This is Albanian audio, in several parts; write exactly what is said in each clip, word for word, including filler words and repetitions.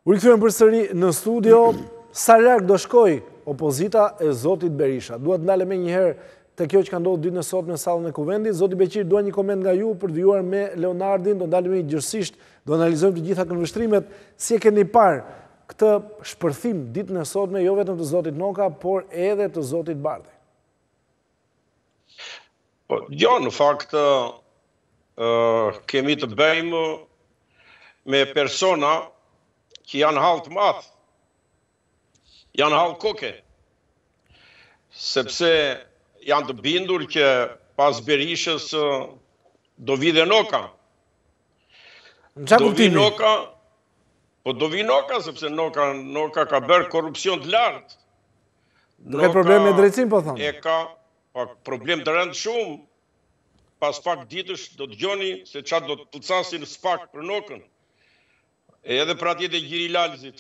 U rikthyen përsëri në studio, sa larg do shkoj opozita e zotit Berisha. Duhet ndalem me një herë te kjo që ka ndodhur ditën e sotme në sallën e Kuvendit. Zoti Beqir, dua një koment nga ju për të vijuar me Leonardin, do ndalemi gjithësisht, do analizojmë të gjitha këndvështrimet. Si e keni parë këtë shpërthim ditën e sotme, jo vetëm të zotit Noka, por edhe të zotit Bardhi? Po, jo, në fakt uh, kemi të bëjmë me persona që janë hall të madh, janë hall koke, sepse janë të bindur që pas Berishës do vi dhe Noka. Do vi Noka, po do vi Noka, sepse Noka, Noka ka bërë korrupsion të lartë. Do ka problem me drejtësinë, po thonë? E ka pa, problem të rëndë shumë, pas pak ditësh do të gjoni se çfarë do të tucasin spak për Nokën. Edhe për atje të Gjiri Lalzit,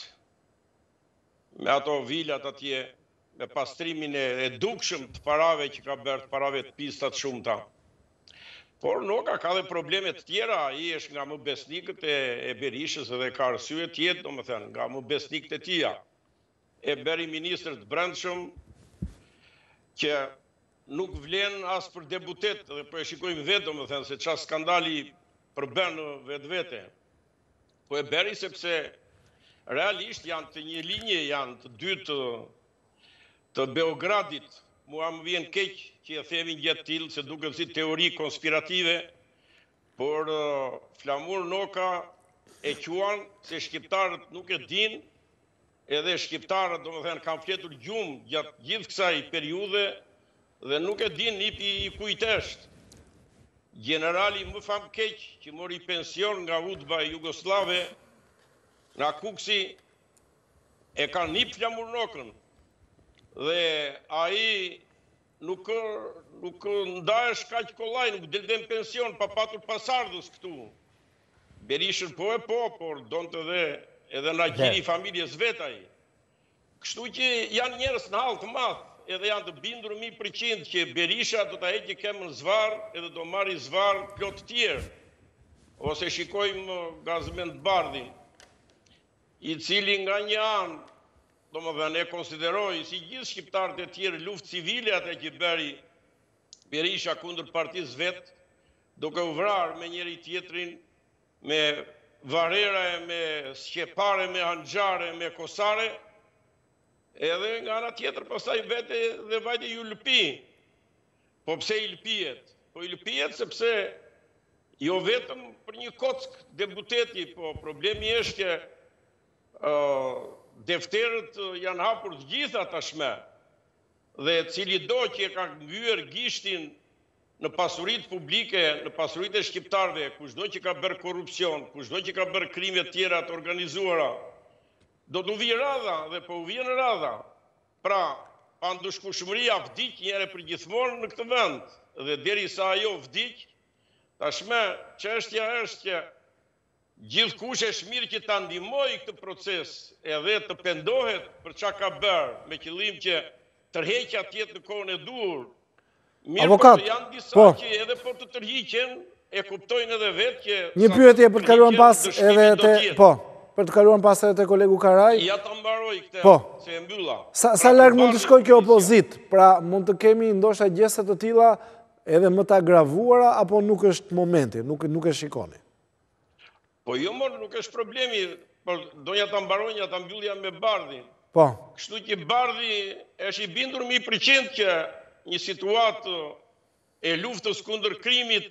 me ato vilat atje, me pastrimin e dukshëm të parave që ka bërë, të parave të pistat shumëta. Por Noka ka dhe probleme të tjera, ai është nga më besnikët e, e Berishës edhe ka arsye tjetë, do më thënë, nga më besnikët e tia. E bëri ministër të brendshëm që nuk vlen as për deputet, dhe po e shikojmë vetë, do më thënë, se qa skandali përbën vetë vete. Po e bëri sepse realisht janë të një linje, janë të dy të, të Beogradit. Mua më vjen keq që e themi një jetë tillë, se duket si teori konspirative, por uh, Flamur Noka e quan se shqiptarët nuk e din, edhe shqiptarët, do më thënë, kanë fletur gjumë gjatë gjithë kësaj periudhe, dhe nuk e din nipi i kujt është. Generali më fam keq që mori pension nga Udba e Jugoslave, nga Kuksi, e ka nip Flamur Nokën. Dhe ai nuk, nuk ndahesh kaq kollaj, nuk delte në pension pa patur pasardhës këtu. Berishën po e po, por donte edhe, edhe nga gjiri familjes vet ai. Kështu që janë njerëz në hall të madh, edhe janë të bindur mijë përqind që Berisha do ta heqë kemën zvarr edhe do marri zvarr plot të tjerë. Ose shikojmë Gazmend Bardhin, i cili nga një anë, domethënë e konsideroi si gjithë shqiptarët e tjerë luftë civile atë që bëri Berisha kundër partisë vet, duke u vrarë me njëri tjetrin, me varrera, me sqepare, me hanxhare, me kosare. Edhe nga ana tjetër pastaj vete dhe vajte ju lëpi. Po pse i lëpijet? Po i lëpijet sepse jo vetëm për një kock deputeti, po problemi është që uh, defterët janë hapur të gjitha tashme. Dhe cili do që e ka ngyer gishtin në pasuritë publike, në pasuritë e shqiptarëve, kushdo që ka bërë korrupsion, kushdo që ka bërë krime të tjera të organizuara, do të vi radha dhe po u vjen radha. Pra, pa ndushkueshmëria vdiq njëre për gjithmonë në këtë vend. Dhe derisa ajo vdiq, tashme çështja është që gjithkush është mirë që ta ndihmojë këtë proces, edhe të pendohet për çka ka bërë, me qëllim që tërheqja të jetë në kohën e dur. Mirë, Avokat, po janë disa po. që edhe po të tërhiqen, e kuptojnë edhe vetë që Një pyetje për të kaluar pas edhe te, po. Për të kaluar pas edhe te kolegu Karaj. Ja ta mbaroj këtë, po. se e mbylla. Sa, sa larg mund të shkojë kjo opozit? Pra, mund të kemi ndoshta gjese të tilla edhe më të agravuara, apo nuk është momenti, nuk, nuk e shikoni? Po jo, mor, nuk është problemi, por doja ta mbaronja, ta mbyllja me Bardhin. Po. Kështu që Bardhi është i bindur mijë përqind që një situatë e luftës kundër krimit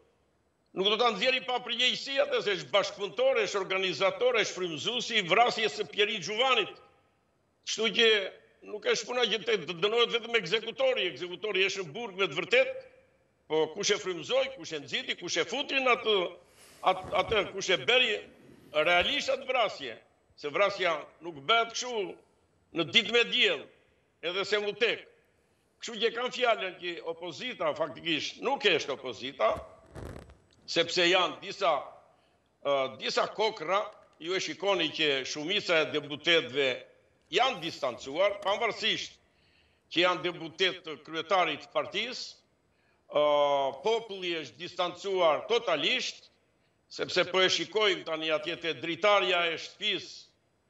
nuk do ta nxjerrë pa përgjegjësi atë, se është bashkëpunëtor, është organizator, është frymëzuesi i vrasjes së Pjeri Xhuvanit. Kështu që nuk është puna që të dënohet vetëm ekzekutori, ekzekutori është në burg me të vërtet, po kush e frymëzoi, kush e nxiti, kush e futi në atë, atë, atë kush e bëri realisht atë vrasje, se vrasja nuk bëhet kështu në ditë me diell, edhe se mu tek. Kështu që kam fjalën që opozita faktikisht nuk është opozita, sepse janë disa, uh, disa kokra, ju e shikoni që shumica e deputetëve janë distancuar, pavarësisht që janë deputet të kryetarit të partisë, uh, populli është distancuar totalisht, sepse po e shikojmë tani atje te dritarja e shtëpisë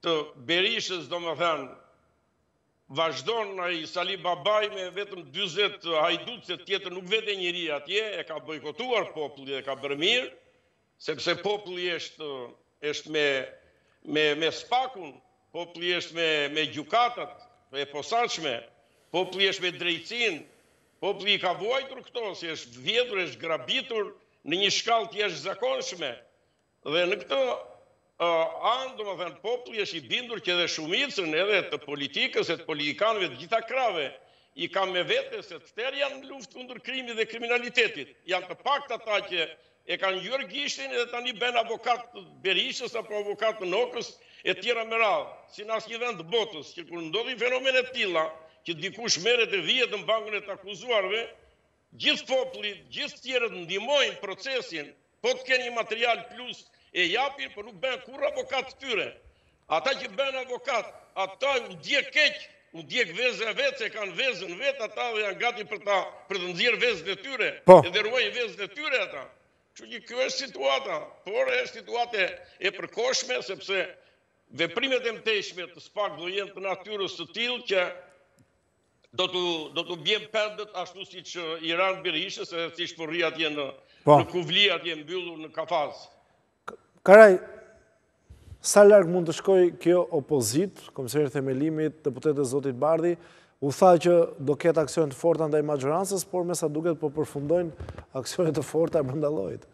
të Berishës, do më thënë, vazhdon ai Sali Babaj me vetëm dyzet hajdutse, tjetër nuk vete njëri atje, e ka bojkotuar populli dhe ka bërë mirë, sepse populli është, është me, me, me spakun, populli është me, me gjukatat e posaçme, populli është me drejtsin, populli i ka vuajtur këto, si është vjedhur, është grabitur në një shkallë të jashtëzakonshme. Dhe në këtë Uh, anë, do më thënë, populli është i bindur që edhe shumicën edhe të politikës e të politikanëve të gjitha krave i ka me vete se të tërë janë në luftë kundër krimit dhe kriminalitetit. Janë të pakt ata që e kanë gjurë gishtin edhe tani ben avokat të Berishës apo avokat të Nokës e tjera me radhë. Si në asë një vend të botës, që kur ndodhin fenomenet tilla, që dikush merret e vihet në bankën e të akuzuarve, gjithë populli, gjithë tjerët ndihmojnë procesin, po të kenë një material plus e japin, për nuk bënë kur avokat të tyre. Ata që bënë avokat, ata u djek keq, u djek vezë e vetë, se kanë vezën vetë, ata dhe janë gati për, ta, për të nxjerrë vezën e tyre, po. edhe ruajnë vezën e tyre ata. Që që kjo është situata, por është situate e përkohshme, sepse veprimet e mteshme të SPAK do jenë të natyrës të tillë që do të, do të bjen pendet ashtu si që Iran Berishës, edhe si shpërri atje në, po. në Kuvli, atje mbyllur në Kafaz. Karaj, sa larg mund të shkoj kjo opozit, Komisari i Themelimit, deputeti zotit Bardhi, u tha që do ketë aksion të forta ndaj majorancës, por me sa duket po përfundojnë aksionet të forta brenda llojit.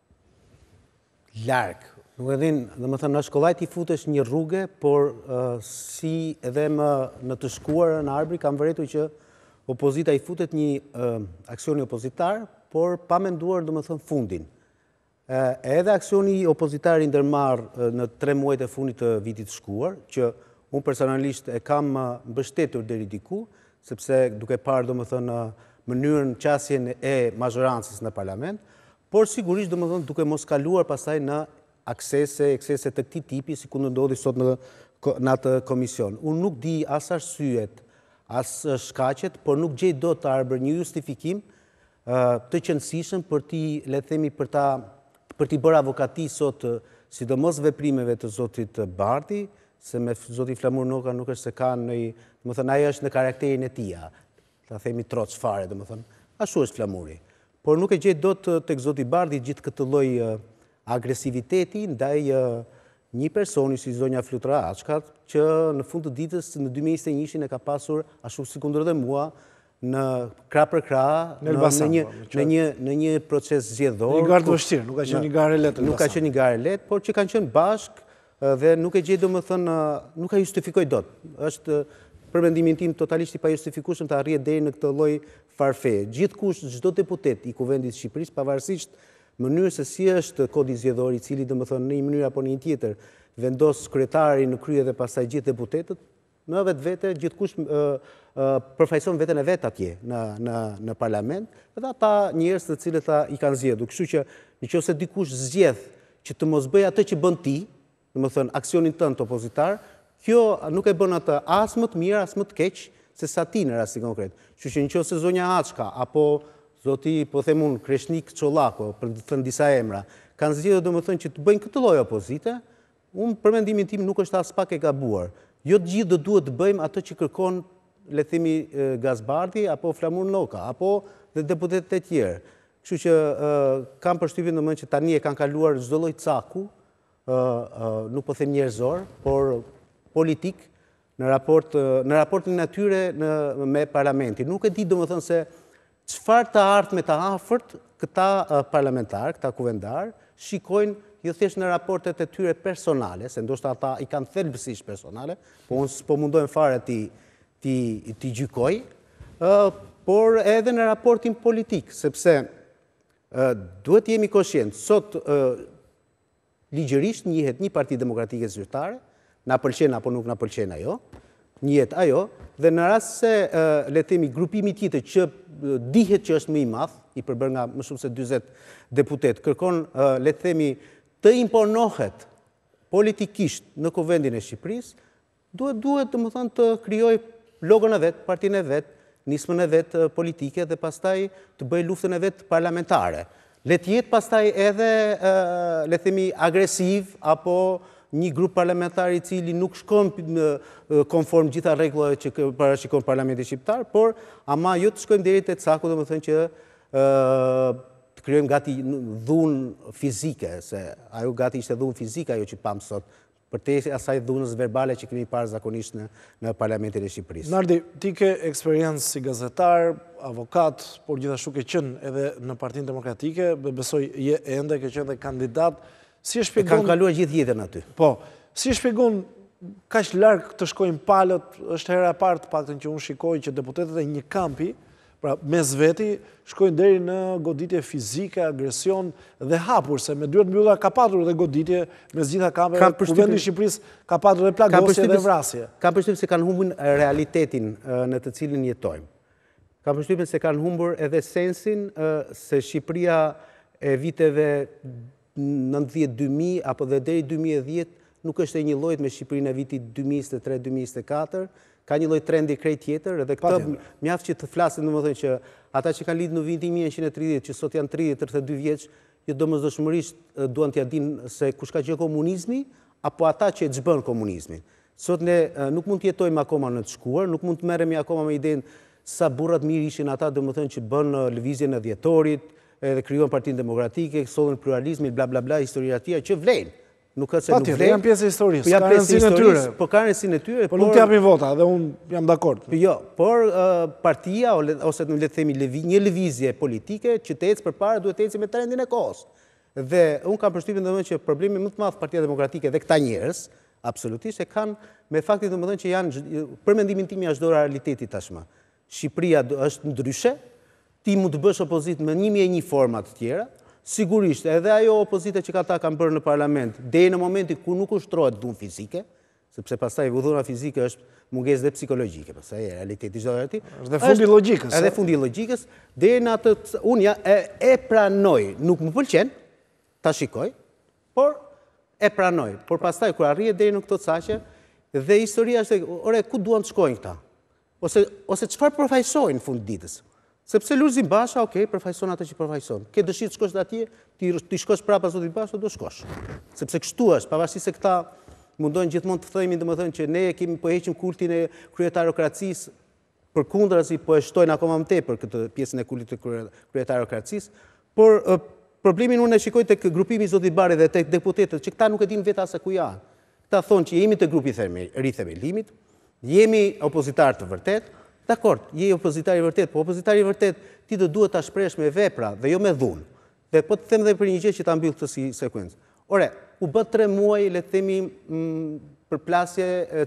Larg. Nuk e din, dhe më thënë, në shkollajt i futesh një rrugë, por uh, si edhe më në të shkuarën në Arbri, kam vëretu që opozita i futet një uh, aksioni opozitar, por pa menduar, dhe më thënë, fundin. Edhe aksioni opozitar i ndërmarrë në tre muajt e fundit të vitit të shkuar, që unë personalisht e kam mbështetur deri diku, sepse duke parë do më thënë mënyrën qasjen e majorancës në parlament, por sigurisht do më thënë duke mos kaluar pasaj në aksese, aksese të këtij tipi, si ku në ndodhi sot në, në atë komision. Unë nuk di as arsyet, as shkaqet, por nuk gjej do të arbër një justifikim uh, të qëndësishëm për ti, le të themi, për ta për t'i bërë avokati sot, sidomos veprimeve të zotit Bardhi, se me zotit Flamur Noka nuk është se ka në, më thënë, ajo është në karakterin e tia, ta themi troç fare, dhe më thënë, ashtu është Flamuri. Por nuk e gjetë do të tek zotit Bardhi gjithë këtë lloj agresiviteti ndaj një personi si zonja Flutra Açka, që në fund të ditës në dy mijë e njëzet e një e ka pasur, ashtu si kundër dhe mua, në krah për krah, në, në, një, në, një, në një proces zgjedhor. Një garë të vështirë, nuk ka qenë një garë e lehtë. Nuk ka qenë një garë e lehtë, por që kanë qenë bashkë dhe nuk e gjej domethënë, nuk ka justifikoj dot. Është për mendimin tim totalisht i pa justifikueshëm të arrihet deri në këtë lloj farfe. Gjithkush, çdo deputet i Kuvendit të Shqipërisë, pavarësisht mënyrës se si është kodi zgjedhor, i cili domethënë në një mënyrë apo në një tjetër vendos kryetari në krye dhe pastaj gjithë deputetët, në vetë vete, gjithkush uh, uh, përfaqëson veten e vet atje në, në, në parlament, edhe ata njerëz të cilët ta i kanë zgjedhur. Kështu që nëse dikush zgjedh që të mos bëj atë që bën ti, domethënë aksionin tënd opozitar, kjo nuk e bën atë as më të mirë, as më të keq se sa ti në rastin konkret. Kështu që nëse zonja Açka apo zoti, po them unë, Kreshnik Çollako, për të thënë disa emra, kanë zgjedhur domethënë që të bëjnë këtë lloj opozite, unë për mendimin tim nuk është as pak e gabuar. Jo të gjithë do duhet të bëjmë atë që kërkon, le të themi, Gazbardhi apo Flamur Noka, apo dhe deputetët e tjerë. Kështu që uh, kam përshtypjen domethënë që tani e kanë kaluar çdo lloj caku, uh, uh, nuk po them njerëzor, por politik në raport uh, në raportin natyre në me parlamentin. Nuk e di domethënë se çfarë të ardhme të afërt këta uh, parlamentar, këta kuvendar, shikojnë jo thjesht në raportet e tyre personale, se ndoshta ata i kanë thelbësisht personale, po unë s'po mundohem fare ti ti ti gjykoj, uh, por edhe në raportin politik, sepse uh, duhet jemi koshient. Sot uh, ligjërisht njihet një parti demokratike zyrtare, na pëlqen apo nuk na pëlqen ajo, njihet ajo, dhe në rast se uh, le të themi grupimi tjetër që uh, dihet që është më i madh, i përbër nga më shumë se dyzet deputet, kërkon uh, le të themi të imponohet politikisht në Kuvendin e Shqipërisë, duhet duhet domethënë të krijojë logon e vet, partinë e vet, nismën e vet politike dhe pastaj të bëjë luftën e vet parlamentare. Le të jetë pastaj edhe uh, le të themi agresiv apo një grup parlamentar i cili nuk shkon konform gjitha rregullave që parashikon Parlamenti shqiptar, por ama jo të shkojmë deri te caku, domethënë që të krijojmë gati dhunë fizike, se ajo gati ishte dhunë fizike ajo që pam sot, përtej asaj dhunës verbale që kemi parë zakonisht në, në Parlamentin e Shqipërisë. Nardi, ti ke eksperiencë si gazetar, avokat, por gjithashtu ke qenë edhe në Partinë Demokratike, besoj je ende ke qenë dhe kandidat. Si e shpjegon... Kanë kaluar gjithë jetën aty. Po, si e shpjegon kaq larg të shkojnë palët, është hera e parë të paktën që unë shikoj që deputetët e një kampi, pra mes veti, shkojnë deri në goditje fizike, agresion dhe hapur, se me dyert mbylla ka patur dhe goditje mes gjitha kampeve, ku vendi i Shqipërisë ka patur dhe plagosje dhe vrasje. Kam përshtypjen se kanë humbur realitetin në të cilin jetojmë. Kam përshtypjen se kanë humbur edhe sensin se Shqipëria e viteve nëntëdhjetë dy mijë apo dhe deri dy mijë e dhjetë nuk është e një llojit me Shqipërinë e vitit dy mijë e njëzet e tre dy mijë e njëzet e katër, ka një lloj trendi krejt tjetër, edhe këtë mjaft që të flasin domethënë që ata që kanë lidhur në vitin mille nëntëqind e tridhjetë, që sot janë tridhjetë tridhjetë e dy vjeç, jo domosdoshmërisht duan t'ia dinë se kush ka qenë komunizmi apo ata që e xhbën komunizmin. Sot ne nuk mund të jetojmë akoma në të shkuar, nuk mund të merremi akoma me idenë sa burrat mirë ishin ata domethënë që bën lëvizjen e dhjetorit, edhe krijuan Partinë Demokratike, sollën pluralizmin, bla bla bla, historia e tij që vlen. Nuk ka se nuk vlen. Janë pjesë e historisë, ka rëndësinë e tyre. Po ka rëndësinë e tyre, po nuk japin vota dhe unë jam dakord. Jo, por partia ose le të themi një lëvizje politike që të ecë përpara duhet të ecë me trendin e kohës. Dhe unë kam përshtypjen domethënë që problemi më të madh Partia Demokratike dhe këta njerëz absolutisht e kanë me faktin domethënë që janë për mendimin tim janë çdo realiteti tashmë. Shqipëria është ndryshe, ti mund të bësh opozitë me një mijë e një forma të tjera. Sigurisht, edhe ajo opozita që ata kanë bërë në parlament, deri në momentin ku nuk ushtrohet dhunë fizike, sepse pastaj dhuna fizike është mungesë dhe psikologjike, pastaj e realiteti çdo gjë. Është dhe fundi i logjikës. Edhe fundi i logjikës, deri në atë unë ja e, e pranoj, nuk më pëlqen, ta shikoj, por e pranoj. Por pastaj kur arrihet deri në këto saqe, dhe historia është, ore, ku duan të shkojnë këta? Ose ose çfarë përfaqësojnë në fund ditës? Sepse Lulzim Basha, okay, përfaqëson atë që përfaqëson. Ke dëshirë të shkosh atje, ti ti shkosh prapa zotit Basha, do shkosh. Sepse kështu është, pavarësisht se këta mundojnë gjithmonë të thëjmë domethënë që ne kemi po heqim kultin e kryetarokracisë, përkundrazi po e shtojnë akoma më tepër këtë pjesën e kultit të kryetarokracisë, por problemin unë e shikoj tek grupimi i zotit Bari dhe tek deputetët që këta nuk e dinë vetë as ku janë. Këta thonë që jemi te grupi rithemelimit, jemi opozitar të vërtet. Dakor, je opozitar i vërtet, po opozitar i vërtet ti do duhet ta shpresh me vepra dhe jo me dhunë. Dhe po të them edhe për një gjë që ta mbyll këtë si sekuencë. Ore, u bë tre muaj, le të themi, përplasje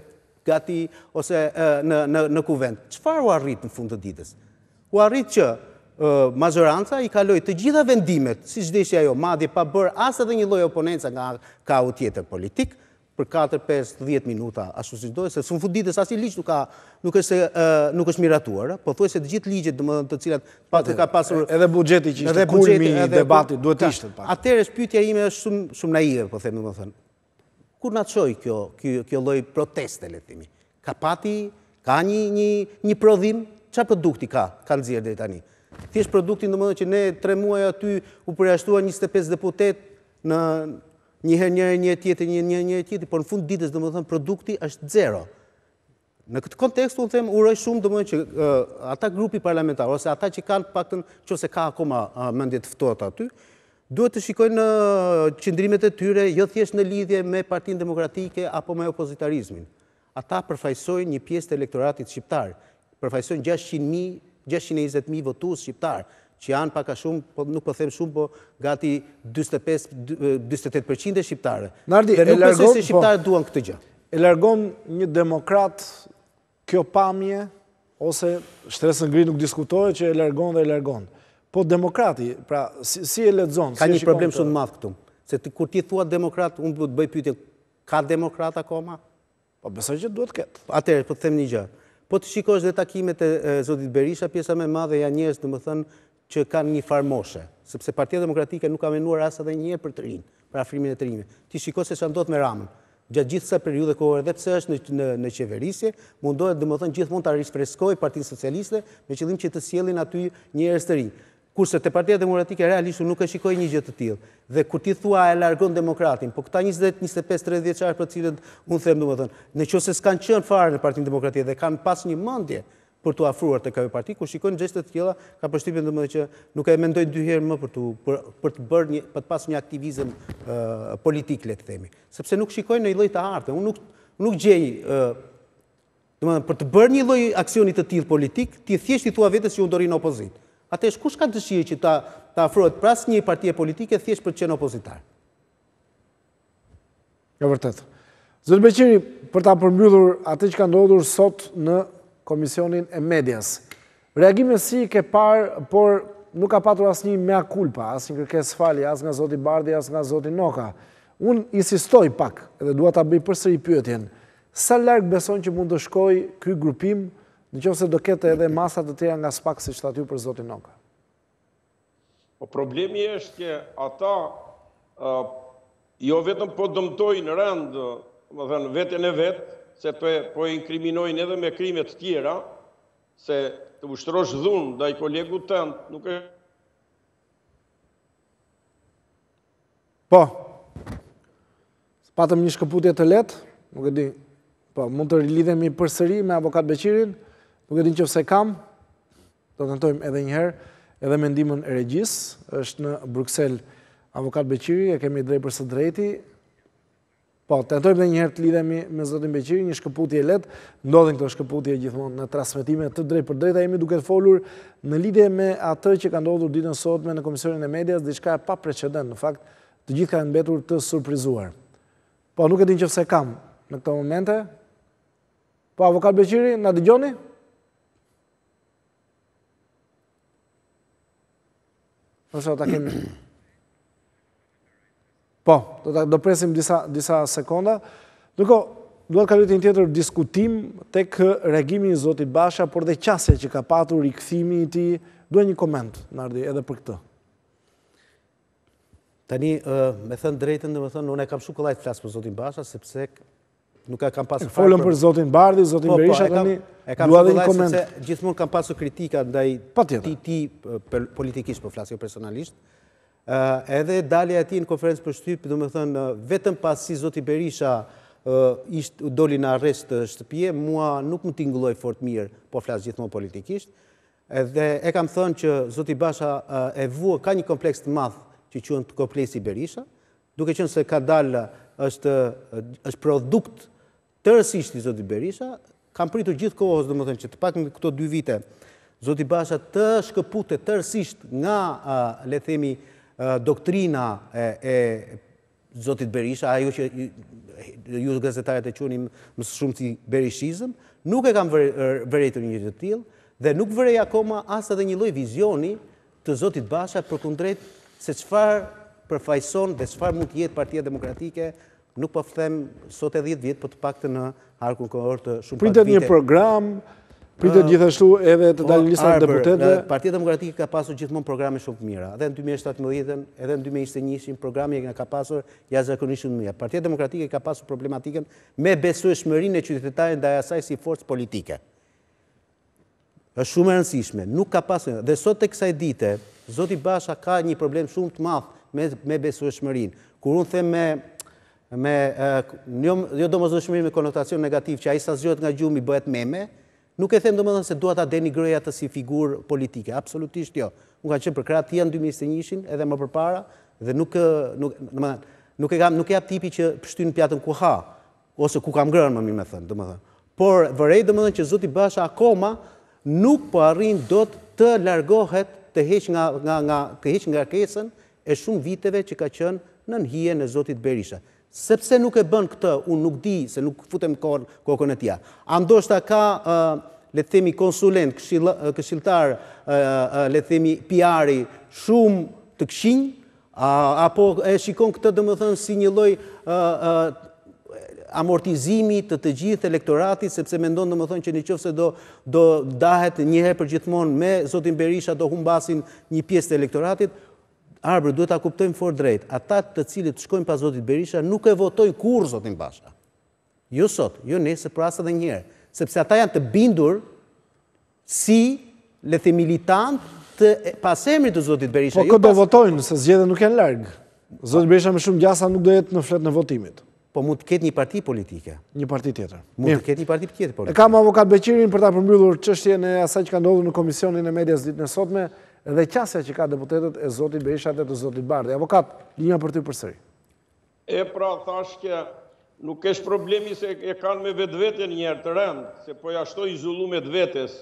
gati ose në në në kuvent. Çfarë u arrit në fund të ditës? U arrit që majoranca i kaloi të gjitha vendimet, siç deshi ajo, madje pa bërë as edhe një lloj oponenca nga kahu tjetër politik, për katër pesë dhjetë minuta, ashtu siç do, se në fund ditës as i ligj nuk ka nuk është se nuk është miratuar, po thuaj se të gjithë ligjet domethënë të cilat patë ka pasur edhe buxheti që ishte kulmi i debatit duhet ishte pak. Atëherë pyetja ime është shumë shumë naive, po them domethënë. Kur na çoi kjo kjo kjo lloj proteste le të themi? Ka pati, ka një një një prodhim, çfarë produkti ka? Ka nxjerr deri tani. Thjesht produktin domethënë që ne tre muaj aty u përjashtuan njëzet e pesë deputet në një herë një një tjetër një një një tjetër, por në fund ditës domethënë produkti është zero. Në këtë kontekst unë them uroj shumë domethënë që uh, ata grupi parlamentar ose ata që kanë paktën nëse ka akoma uh, mendje të ftohta aty, duhet të shikojnë uh, qëndrimet e tyre jo thjesht në lidhje me Partinë Demokratike apo me opozitarizmin. Ata përfaqësojnë një pjesë të elektoratit shqiptar, përfaqësojnë gjashtëqind mijë, gjashtëqind e njëzet mijë votues shqiptar, që janë pak a shumë, po nuk po them shumë, po gati dyzet e pesë dyzet e tetë përqind e shqiptare. Nardi, dhe nuk e largon, besoj se shqiptarët po, duan këtë gjë. E largon një demokrat kjo pamje, ose shtresën gri nuk diskutohet që e largon dhe e largon. Po demokrati, pra, si, si e lexon? Ka si një problem shumë të madh këtu. Se të, kur ti thua demokrat, unë do të bëj pyetje, ka demokrat akoma? Po besoj që duhet ketë. Atëherë, po të them një gjë. Po të shikosh dhe takimet e, e zotit Berisha, pjesa më e madhe janë njerëz, domethënë, që kanë një farë moshe, sepse Partia Demokratike nuk ka menuar as edhe një herë për të rinj, për afrimin e të rinjve. Ti shiko se ç'a ndodh me Ramën. Gjatë gjithë kësaj periudhe kohore, edhe pse është në në, në qeverisje, mundohet domethënë gjithmonë ta rifreskojë Partinë Socialiste me qëllim që të sjellin aty njerëz të rinj. Kurse te Partia Demokratike realisht nuk e shikoj një gjë të tillë. Dhe kur ti thua e largon demokratin, po këta njëzet, njëzet e pesë, tridhjetë vjeçar për cilët unë them domethënë, nëse s'kan qenë fare në Partinë Demokratike dhe kanë pas një mendje për të afruar tek ajo parti, kur shikojnë gjeste të tilla, ka përshtypjen domethënë që nuk e mendojnë dy herë më për të për, për të bërë një për të pas një aktivizëm uh, politik, le të themi, sepse nuk shikojnë në një lloj të artë. Unë nuk nuk gjej uh, domethënë për të bërë një lloj aksioni të tillë politik, ti thjesht i thua vetes që u dorin opozitë. Atëherë kush ka dëshirë që ta ta afrohet pras një partie politike thjesht për të qenë opozitar? E vërtet. Zoti Beqiri, për ta përmbyllur atë që ka ndodhur sot në Komisionin e Medias. Reagime si ke parë, por nuk ka patur asnjë mea culpa, asnjë kërkesë falje, as nga zoti Bardhi, as nga zoti Noka. Unë insistoj pak, edhe dua ta bëj përsëri pyetjen. Sa larg beson që mund të shkojë ky grupim, nëse do ketë edhe masa të tjera nga SPAK siç thatë ju për zotin Noka? Po problemi është që ata uh, jo vetëm po dëmtojnë rënd, më thënë, veten e vetë, se po e, po e inkriminojnë edhe me krime të tjera, se të ushtrosh dhunë ndaj kolegut tënd, nuk e... Po, patëm një shkëputje të lehtë, nuk e di, po, mund të rilidhemi përsëri me avokat Beqirin, nuk e di nëse kam, do të tentojmë edhe një herë, edhe me ndihmën e regjisë, është në Bruksel avokat Beqiri, e kemi drejt për së drejti. Po, tentojmë edhe një herë të lidhemi me zotin Beqiri, një shkëputje e lehtë, ndodhin këto shkëputje gjithmonë në transmetime të drejt për drejta, jemi duke folur në lidhje me atë që ka ndodhur ditën e sotme në Komisionin e Medias, diçka pa precedent, në fakt, të gjithë kanë mbetur të surprizuar. Po, nuk e di nëse kam në këto momente. Po, avokat Beqiri, na dëgjoni? Ose ta kemi... Po, do, ta, do presim disa, disa sekonda. Ndërko, duhet ka një tjetër diskutim tek reagimi i zotit Basha, por dhe qasje që ka patur rikthimi i tij. Duhet një koment, Nardi, edhe për këtë. Tani, uh, me thënë drejtën, dhe me thënë, unë e kam shumë kollaj të flasë për zotin Basha, sepse nuk e kam pasur... Folëm për zotin Bardhi, zotin po, Berisha, po, tani, e kam duhet dhe një shumë koment. sepse gjithmonë kam pasur kritika ndaj ti, ti politikisht, po flasë jo personalisht. Uh, edhe dalja e tij në konferencë për shtyp, do të thënë, uh, vetëm pasi zoti Berisha uh, isht doli në arrest të shtëpie, mua nuk më tingëlloi fort mirë, po flas gjithmonë politikisht. Edhe e kam thënë që zoti Basha uh, e vua ka një kompleks të madh që quhet kompleksi Berisha, duke qenë se ka dalë është uh, është produkt tërësisht i zotit Berisha, kam pritur gjithë kohës, domethënë që të paktën këto dy vite zoti Basha të shkëputet tërësisht nga uh, le të themi doktrina e, e zotit Berisha, ajo që ju gazetarët e quani më shumë si berishizëm, nuk e kam vërejtur një gjë të tillë dhe nuk vërej akoma as edhe një lloj vizioni të zotit Basha përkundrejt se çfarë përfaqëson dhe çfarë mund të jetë Partia Demokratike, nuk po them sot e dhjetë vjet, por të paktën në arkun kohor të shumë pak vite. Pritet një program. Pritet gjithashtu edhe të dalin lista e deputetëve. Partia Demokratike ka pasur gjithmonë programe shumë të mira. Edhe në dy mijë e shtatëmbëdhjetë, edhe në dy mijë e njëzet e një programi që ka pasur jashtëzakonisht shumë të mira. Partia Demokratike ka pasur problematikën me besueshmërinë e qytetarit ndaj asaj si forcë politike. Është shumë e rëndësishme. Nuk ka pasur dhe sot tek kësaj dite, zoti Basha ka një problem shumë të madh me me besueshmërinë. Kur unë them me me jo, jo domosdoshmëri me konotacion negativ që ai sa zgjohet nga gjumi bëhet meme. Nuk e them domethënë se dua ta denigroj atë si figurë politike, absolutisht jo. Unë kam qenë për krah të janë dy mijë e njëzet e një-shin edhe më përpara dhe nuk nuk domethënë nuk e kam nuk e jap tipi që pshtyn pjatën ku ha ose ku kam ngrënë më mirë me thënë, domethënë. Por vërej domethënë që zoti Basha akoma nuk po arrin dot të largohet të heq nga nga nga të heq ngarkesën e shumë viteve që ka qenë nën hijen e zotit Berisha. Sepse nuk e bën këtë, unë nuk di, se nuk futem kokën e tij. A ndoshta ka, uh, le të themi, konsulent, këshill, këshilltar, uh, le të themi, P R-i shumë të këqinj, uh, apo e shikon këtë domethënë si një lloj uh, uh, amortizimi të të gjithë elektoratit, sepse mendon domethënë që nëse do do dahet një herë për gjithmonë me zotin Berisha do humbasin një pjesë të elektoratit. Arbër, duhet ta kuptojmë fort drejt. Ata të cilët shkojnë pas zotit Berisha nuk e votojnë kurrë zotin Basha. Jo sot, jo nesër, por as edhe një herë, sepse ata janë të bindur si le të themi militant të pasemrit të zotit Berisha. Po këtë do votojnë, se zgjedhjet nuk janë larg. Zoti Berisha me shumë gjasa nuk do jetë në flet në votimit. Po mund të ketë një parti politike. Një parti tjetër. Mund të ketë një parti tjetër politike. E kam avokat Beqirin për ta përmbyllur çështjen e asaj që ka ndodhur në Komisionin e Medias ditën e sotme dhe qasja që ka deputetët e zotit Berisha dhe të zotit Bardhi. Avokat, linja për ty përsëri. E pra thash që nuk është problemi se e kanë me vetveten një herë të rënd, se po ja shtoj izollumet vetes,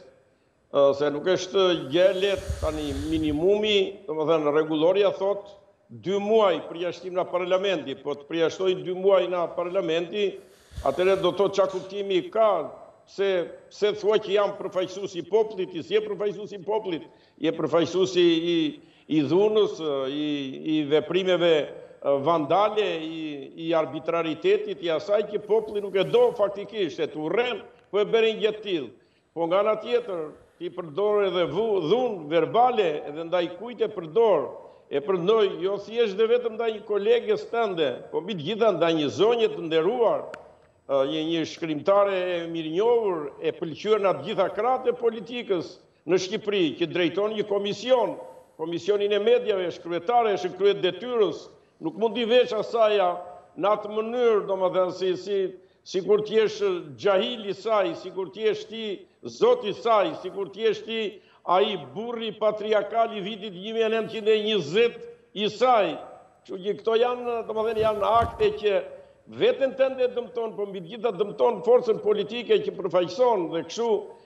se nuk është gjë e lehtë tani minimumi, domethënë rregulloria thotë dy muaj përjashtim nga parlamenti, po të përjashtojnë dy muaj nga parlamenti, atëre do të qa kuptimi ka, se, se thua që jam përfaqësues i popullit, i si e përfaqësues i popullit, i e përfaqësues i, i dhunës, i, i veprimeve vandale, i, i arbitraritetit, i asaj që populli nuk e do faktikisht, e të urren, po e bërin gjë të tillë. Po nga ana tjetër, ti përdor edhe dhunë verbale, edhe ndaj kujt e përdor, e përndoj, jo thjesht dhe vetëm ndaj një kolegës tënde, po mbi të gjitha ndaj një zonje të nderuar, një, një shkrimtare e mirënjohur, e pëlqyer nga të gjitha krahët e politikës në Shqipëri, që drejton një komision, komisionin e mediave, është kryetare, është kryet detyrës, nuk mund t'i veç asaja në atë mënyrë, domethënë si si sikur të jesh xahil i saj, sikur të jesh ti zoti i saj, sikur të jesh ti ai burri patriarkal i vitit një mijë e nëntëqind e njëzet i saj. Kështu që këto janë, domethënë janë akte që veten tënde dëmton, po mbi të gjitha dëmton forcën politike që përfaqëson dhe kështu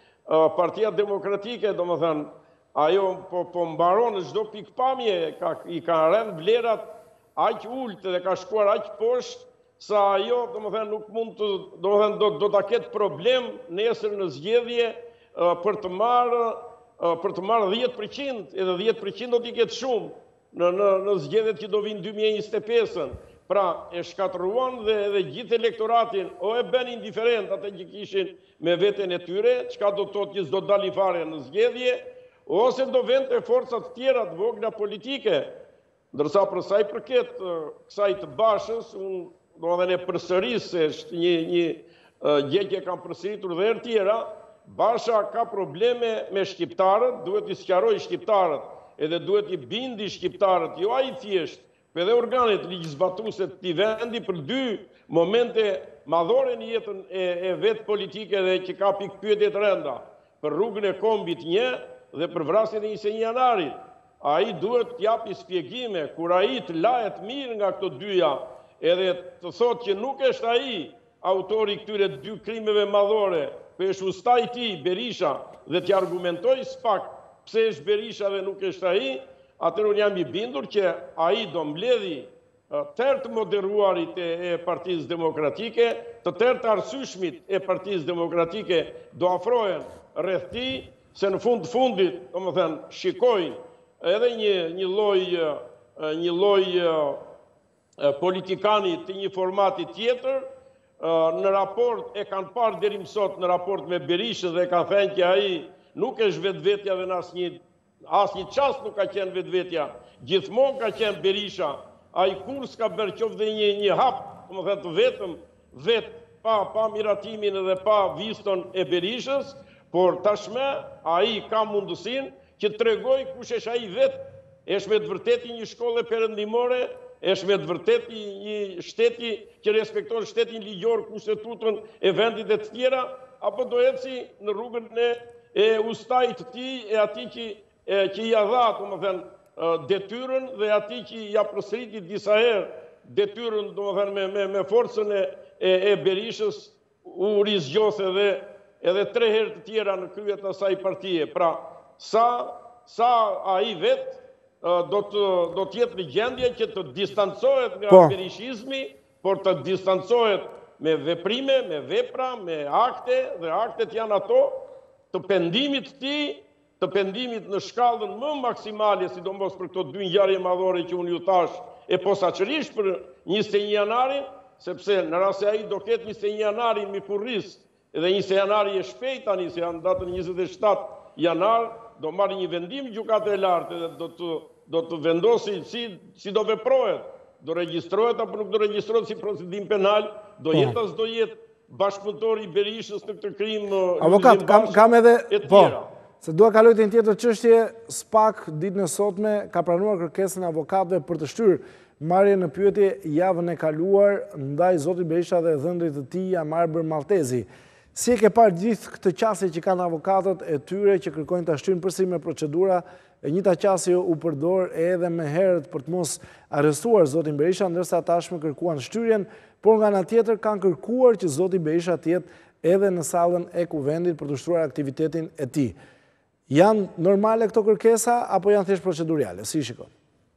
Partia Demokratike, domethënë ajo po po mbaron në çdo pikpamje, ka i kanë rënë vlerat aq ult dhe ka shkuar aq poshtë sa ajo domethënë nuk mund të domethënë do do ta ketë problem nesër në zgjedhje për të marrë për të marrë dhjetë përqind, edhe dhjetë përqind do t'i ketë shumë në, në, në zgjedhjet që do vinë dy mijë e njëzet e pesën. Pra, e shkatruan dhe edhe gjithë elektoratin, o e bën indiferent atë që kishin me veten e tyre, çka do të thotë që s'do dali fare në zgjedhje, ose do vente forcat tjera të vogla politike. Ndërsa për sa i përket kësaj të Bashës, unë domethënë e përsëris se është një një gjë që kanë përsëritur dhe herë tjera. Basha ka probleme me shqiptarët, duhet i sqaroj shqiptarët, edhe duhet i bindi shqiptarët, jo ai thjesht, por edhe organet ligjzbatuese të këtij vendi për dy momente madhore në jetën e, e vet politike dhe që ka pikpyetje të rënda, për rrugën e kombit një dhe për vrasjen e njëzet e një janarit. Ai duhet të japi shpjegime, kur ai të lahet mirë nga këto dyja, edhe të thotë që nuk është ai autori këtyre dy krimeve madhore, për është ustaj ti, Berisha, dhe t'ja argumentoj s'pak pse është Berisha dhe nuk është ai, atër unë jam i bindur që ai do mbledhi tërë të moderuarit e Partisë Demokratike, të tërë të arsyeshmit e Partisë Demokratike do afrohen rreth tij, se në fund fundit, domethënë, shikojnë edhe një një lloj një lloj politikani të një formati tjetër. Në raport e kanë parë deri më sot në raport me Berishën dhe kanë thënë që ai nuk është vetvetja dhe në asnjë asnjë çast nuk ka qenë vetvetja. Gjithmonë ka qenë Berisha. Ai kur s'ka bërë qoftë dhe një një hap, domethënë të vetëm vet pa pa miratimin dhe pa viston e Berishës, por tashmë ai ka mundësinë që të tregojë kush është ai vet. Është me të vërtetë një shkollë perëndimore, është me të vërtet një shteti që respekton shtetin ligjor, kushtetutën e vendit e të tjera, apo do eci në rrugën e, e ustajt të tij e atij që, e, që ja dha, domethënë, detyrën dhe atij që ja përsëriti disa herë detyrën, domethënë, me, me, me forcën e, e, e Berishës u rizgjose dhe edhe tre herë të tjera në krye të asaj partie. Pra, sa, sa ai vetë do të do të jetë në gjendje që të distancohet nga po. Berishizmi, por të distancohet me veprime, me vepra, me akte, dhe aktet janë ato të pendimit të tij, të pendimit në shkallën më maksimale, sidomos për këto dy ngjarje madhore që unë ju thash, e posaçërisht për njëzet e një janarin, sepse në rast se ai do ketë njëzet e një janarin mi kurris, edhe njëzet janari e shpejt tani, se janë datën njëzet e shtatë janar, do marrë një vendim gjykata e lartë dhe do të do të vendosi si, si do veprohet, do regjistrohet apo nuk do regjistrohet si procedim penal, do jetë as do jetë bashkëpunëtori i Berishës në këtë krim. Avokat, kam, kam edhe, po, Se dua kaloj të një tjetër çështje, SPAK ditën e sotme ka pranuar kërkesën e avokatëve për të shtyrë marrje në pyetje javën e kaluar ndaj zotit Berisha dhe dhëndrit të tij Amarbër Maltezi. Si e ke parë gjithë këtë qasje që kanë avokatët e tyre që kërkojnë ta shtyjnë përsëri me procedura, e njëjta qasje u përdor edhe më herët për të mos arrestuar zotin Berisha, ndërsa tashmë kërkuan shtyrjen, por nga ana tjetër kanë kërkuar që zoti Berisha të jetë edhe në sallën e kuvendit për të shtruar aktivitetin e tij. Janë normale këto kërkesa apo janë thjesht procedurale? Si shikon?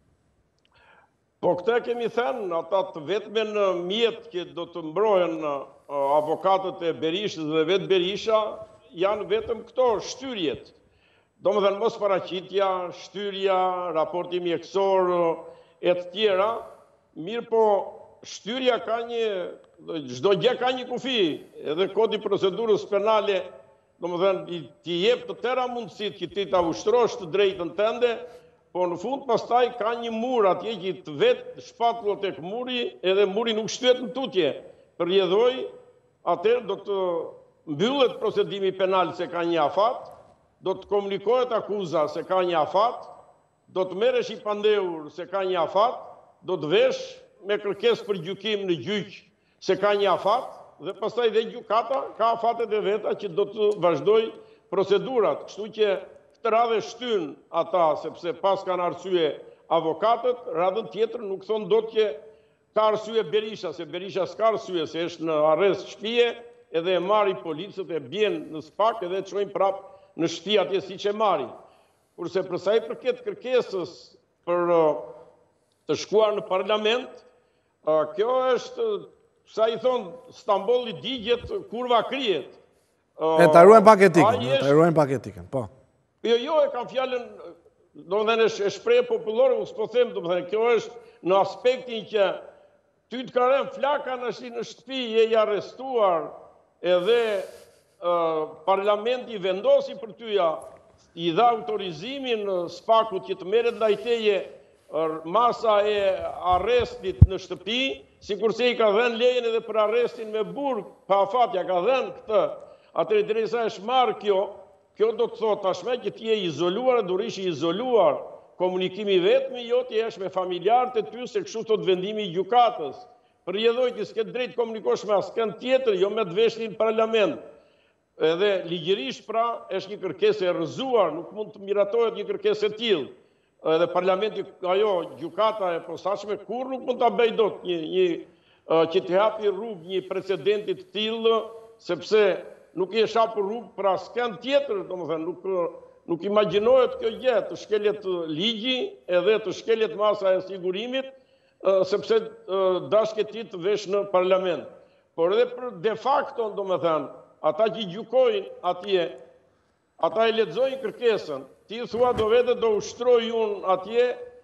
Po këtë kemi thënë, ata të vetme në mjetë që do të mbrohen avokatët e Berishës dhe vetë Berisha, janë vetëm këto shtyrjet. Do më dhe në mos paraqitja, shtyrja, raporti mjekësor e të tjera, mirë po shtyrja ka një, çdo gjë ka një kufi, edhe kodi procedurës penale, do më dhe t'i jep të tëra mundësit që ti ta ushtrosh të drejtën tënde, po në fund pastaj ka një mur atje që të vetë shpatullo tek muri, edhe muri nuk shtyhet në tutje. Përjedhoj, atëherë do të mbyllet procedimi penal se ka një afat, do të komunikohet akuza se ka një afat, do të merresh i pandehur se ka një afat, do të vesh me kërkesë për gjykim në gjyq se ka një afat, dhe pastaj dhe gjykata ka afatet e veta që do të vazhdoj procedurat. Kështu që këtë radhe shtyn ata, sepse pas kanë arsye avokatët, radhën tjetër nuk thonë do të që ka arsye Berisha, se Berisha s'ka arsye, se është në arrest shtëpie, edhe e marri policët, e bjen në SPAK edhe të çojnë prapë në shtëpi atje siç e marrin. Kurse për sa i përket kërkesës për të shkuar në parlament, kjo është, sa i thonë, Stambolli digjet, kurva krijet. E ta ruajmë pak etikën, ta ruajmë pak etikën, po. Jo, jo, e kam fjallën, do më dhe e shprehje popullore, unë s'po them, do më dhe kjo është në aspektin që ty të karen flaka në shi në shtëpi, je i arrestuar, edhe parlamenti vendosi për tyja, i dha autorizimin SPAK-ut që të merret ndaj teje masa e arrestit në shtëpi, sikurse i ka dhënë lejen edhe për arrestin me burg, pa afatja ka dhënë këtë, atëri derisa është marrë kjo, kjo do të thotë tashme që ti je izoluar, do rish i izoluar, komunikimi vetëm jo ti jesh me familjarët e ty, se kështu thot vendimi i gjykatës. Përjedhoj ti s'ke drejt komunikosh me askën tjetër, jo me të veshnin parlament. Edhe ligjërisht pra është një kërkesë e rrëzuar, nuk mund të miratohet një kërkesë e tillë. Edhe parlamenti, ajo gjykata e posaçme kur nuk mund ta bëj dot një një që të hapi rrugë një precedenti të tillë, sepse nuk i është hapur rrugë për askën tjetër, domethënë nuk nuk imagjinohet kjo gjë, të shkeljet ligji edhe të shkeljet masa e sigurimit, sepse dashke ti të vesh në parlament. Por edhe për de facto, domethënë, ata që gjykojnë atje, ata e lexojnë kërkesën, ti thua do vete do ushtroj unë atje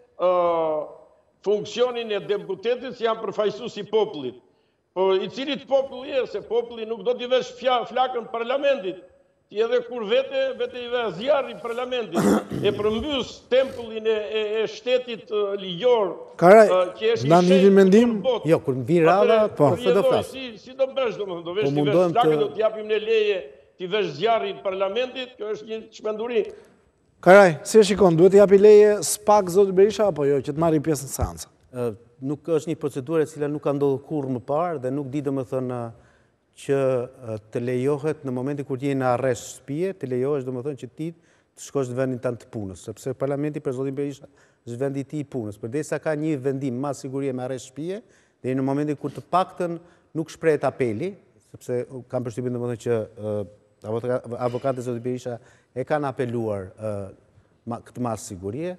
funksionin e deputetit që janë përfaqësues i popullit. Po i cili të populli e, se populli nuk do t'i vesh flakën parlamentit, ti edhe kur vete, vete i vesh zjarri parlamentit, e përmbys tempullin e shtetit ligjor, që është i shtetit në botë. Jo, kur mbi radha, po, se do flas. Si do bësh, do do vesh t'i vesh flakën, do t'japim në leje t'i vesh zjarri parlamentit, kjo është një çmenduri. Karaj, si e shikon, duhet t'japi leje SPAK zoti Berisha, apo jo, që të marrë pjesë në seancë? Nuk është një procedurë e cila nuk ka ndodhur kurrë më parë dhe nuk di domethënë që të lejohet në momentin kur je në arrest shtëpie, të lejohesh domethënë që ti të shkosh në vendin tënd të punës, sepse parlamenti për zotin Berisha është vendi i tij i punës. Përderisa ka një vendim mas sigurie me arrest shtëpie, deri në momentin kur të paktën nuk shprehet apeli, sepse kam përshtypjen domethënë që avokatët e zotit Berisha e kanë apeluar këtë mas sigurie.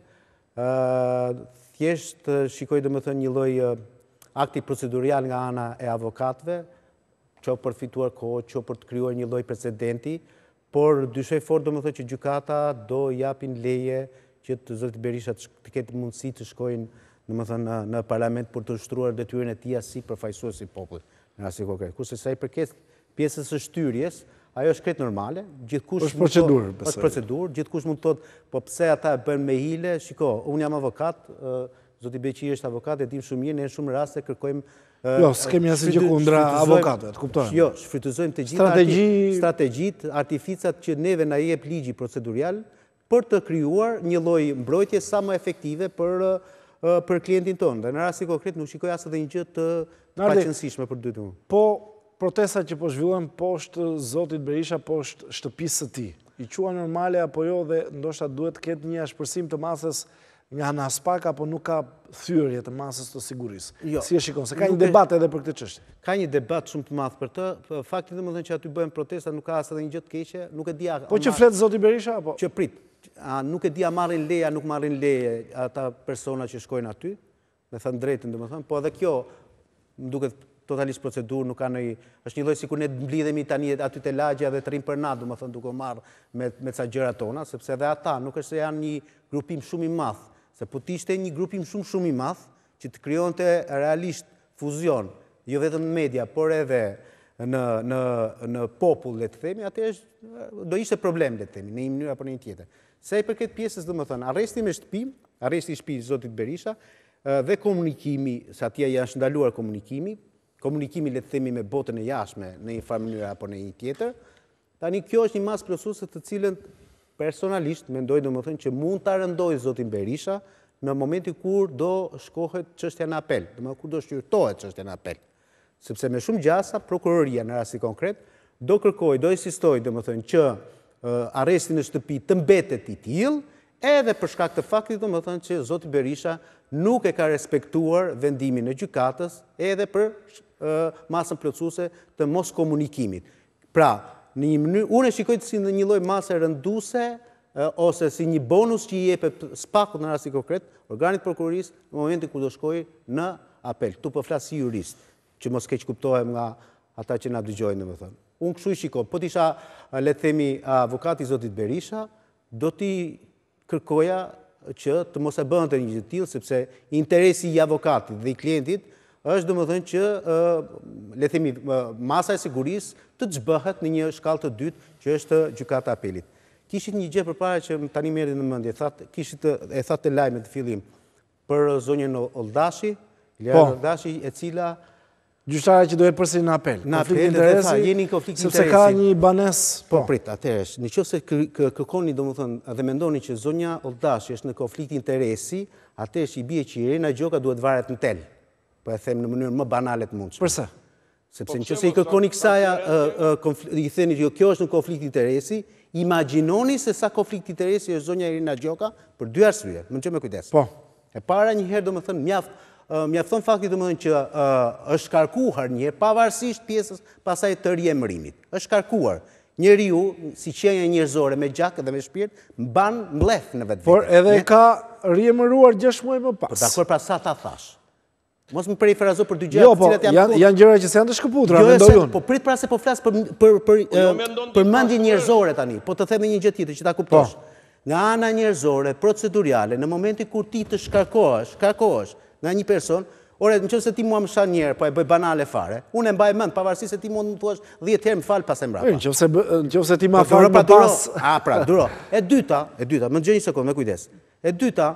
Thjesht shikoj domethënë një lloj akti procedurial nga ana e avokatëve, që për të fituar kohë, që për të krijuar një lloj precedenti, por dyshoj fort domethënë që gjykata do japin leje që të zoti Berisha të ketë mundësi të shkojnë domethënë në parlament për të ushtruar detyrën e tij si përfaqësues i popullit në rastin konkret. Kurse sa i përket pjesës së shtyrjes, ajo është krejt normale, gjithkush është procedurë, është procedurë, gjithkush mund të thotë, po pse ata e bëjnë me hile? Shiko, unë jam avokat, zoti Beqi është avokat, e dim shumë mirë, ne në shumë raste kërkojmë Jo, s'kemi asnjë gjë kundra avokatëve, të kuptoj. Jo, shfrytëzojmë të gjitha strategjitë, artificat që neve na jep ligji procedurial për të krijuar një lloj mbrojtje sa më efektive për për klientin tonë. Dhe në rastin konkret nuk shikoj as edhe një gjë të paqëndësishme për dy të unë. Po protestat që po zhvillohen poshtë zotit Berisha, poshtë shtëpisë së tij, i quhen normale apo jo dhe ndoshta duhet të ketë një ashpërsim të masës nga ana SPAK apo nuk ka thyrje të masës të sigurisë? Jo, si e shikon? Se ka një debat edhe për këtë çështje. Ka një debat shumë të madh për të. Fakti domethënë që aty bëhen protesta nuk ka as edhe një gjë të keqe, nuk e di a. Po që flet zoti Berisha apo? Që prit. A nuk e di a marrin leje, a nuk marrin leje ata persona që shkojnë aty, me thënë drejtën domethënë, po edhe kjo më duket totalisht procedurë, nuk ka ndonjë, është një lloj sikur ne mblidhemi tani aty te lagja dhe të rrim për natë, domethënë duke marrë me me ca gjëra tona, sepse edhe ata nuk është se janë një grupim shumë i madh. Se po të ishte një grupim shumë shumë i madh që të krijonte realisht fuzion, jo vetëm në media, por edhe në në në popull, le të themi, atëherë do ishte problem, le të themi, në një mënyrë apo në një tjetër. Sa i përket pjesës, domethënë, arresti me shtëpi, arresti i shtëpisë zotit Berisha dhe komunikimi, sa atje janë ndaluar komunikimi, komunikimi le të themi me botën e jashtme në një farë mënyrë apo në një tjetër. Tani kjo është një masë plotësuese të cilën personalisht mendoj domethënë që mund ta rëndojë zotin Berisha në momentin kur do shkohet çështja në apel, domethënë kur do shqyrtohet çështja në apel. Sepse me shumë gjasa prokuroria në rasti konkret do kërkojë, do insistojë domethënë që arresti në shtëpi të mbetet i tillë, edhe për shkak të faktit domethënë që zoti Berisha nuk e ka respektuar vendimin e gjykatës edhe për masën plotësuese të mos komunikimit. Pra, në një mënyrë, unë e shikoj si në një lloj mase rënduese ose si një bonus që i jepet SPAK-ut në rastin konkret, organit prokurorisë në momentin kur do shkojë në apel. Ktu po flas si jurist, që mos keq kuptohem nga ata që na dëgjojnë domethënë. Unë kështu i shikoj. Po t'isha, le të themi, avokati i zotit Berisha, do t'i kërkoja që të mos e bënte një gjë të tillë, sepse interesi i avokatit dhe i klientit është domethënë që le të themi masa e sigurisë të ç'bëhet në një shkallë të dytë që është gjykata e apelit. Kishit një gjë përpara që tani më erdhi në mendje, thatë kishit e thatë lajme të fillim për zonjën Oldashi, Lera Oldashi, e cila gjyqtare që do jetë përsëri në apel. Në apel dhe tha, jeni në konflikt interesi. Sepse ka një banesë. Po, prit, atëherë, nëse kërkoni domethënë dhe mendoni që zonja Oldashi është në konflikt interesi, atëherë i bie që Irena Gjoka duhet varet në tel. Po e them në mënyrë më banale të mundshme. Përse? Sepse nëse i kërkoni kësaja, i theni që kjo është në konflikt interesi, imagjinoni se sa konflikt interesi është zonja Irena Gjoka për dy arsye. Më çojmë me kujdes. Po. E para një herë domethënë mjaft mjafton fakti domethënë që është shkarkuar një herë pavarësisht pjesës pasaj të riemërimit. Është shkarkuar. Njeriu, si qenja njerëzore me gjak dhe me shpirt, mban mbledh në vetvete. Por edhe ka riemëruar gjashtë muaj më pas. Po dakor, pra sa ta thash. Mos më perifrazo për dy gjëra jo, po, të cilat janë janë gjëra që janë të shkëputura, jo, mendoj unë. Po prit pra se po flas për për për për mendje njerëzore tani. Po të them një gjë tjetër që ta kuptosh. Nga ana njerëzore, procedurale, në momentin kur ti të shkarkohesh, shkarkohesh nga një person, ore, nëse ti mua më shan një herë, po e bëj banale fare. Unë e mbaj mend, pavarësisht se ti mund të thuash dhjetë herë më fal pas e mbrapa. Nëse nëse ti më fal më pas. Ah, pra, duro. E dyta, e dyta, më gjej një sekondë, me kujdes. E dyta,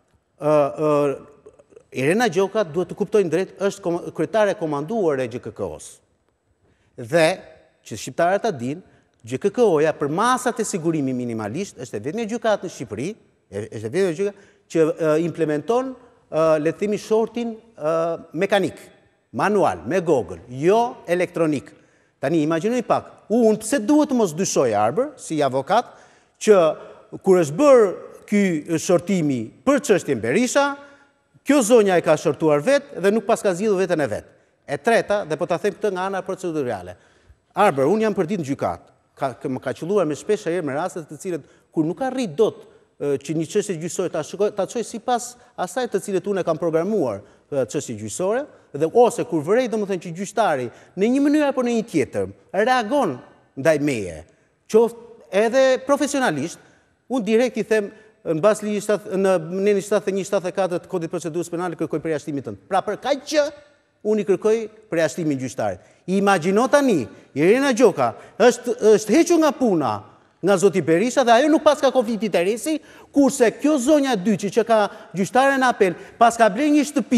ë Irena Gjoka, duhet të kuptojnë drejt, është kryetare komanduar e G K K-os. Dhe, që shqiptarët ta dinë, G K K-oja për masat e sigurimi minimalisht, është e vetmja gjykatë në Shqipëri, është e vetmja gjykatë që implementon, le të themi, shortin mekanik, manual, me Google, jo elektronik. Tani, imagjinoj pak, unë pse duhet të mos dyshoj Arber, si avokat, që kur është bërë ky shortimi për çështjen Berisha, kjo zonja e ka shortuar vetë dhe nuk pas ka zgjidhur veten e vet. E treta, dhe po ta them këtë nga ana procedurale. Arber, unë jam për ditë në gjykat. Ka, më ka qelluar me shpesh herë me raste të cilët kur nuk arrit dot që një çështje gjyqësore ta shikoj, ta çoj sipas asaj të cilët unë kam programuar çështje gjyqësore, dhe ose kur vërej domethënë që gjyqtari në një mënyrë apo në një tjetër reagon ndaj meje, qoftë edhe profesionalisht, unë direkt i them në bazë ligjit në nenin shtatëdhjetë e një shtatëdhjetë e katër të Kodit Procedurës Penale kërkoj përjashtimin tënd. Pra për kaq që unë i kërkoj përjashtimin gjyqtarit. Imagjino tani, Irena Gjoka është është hequr nga puna nga zoti Berisha dhe ajo nuk pas ka konflikt interesi, kurse kjo zonja e dytë që ka gjyqtare në apel, pas ka bler një shtëpi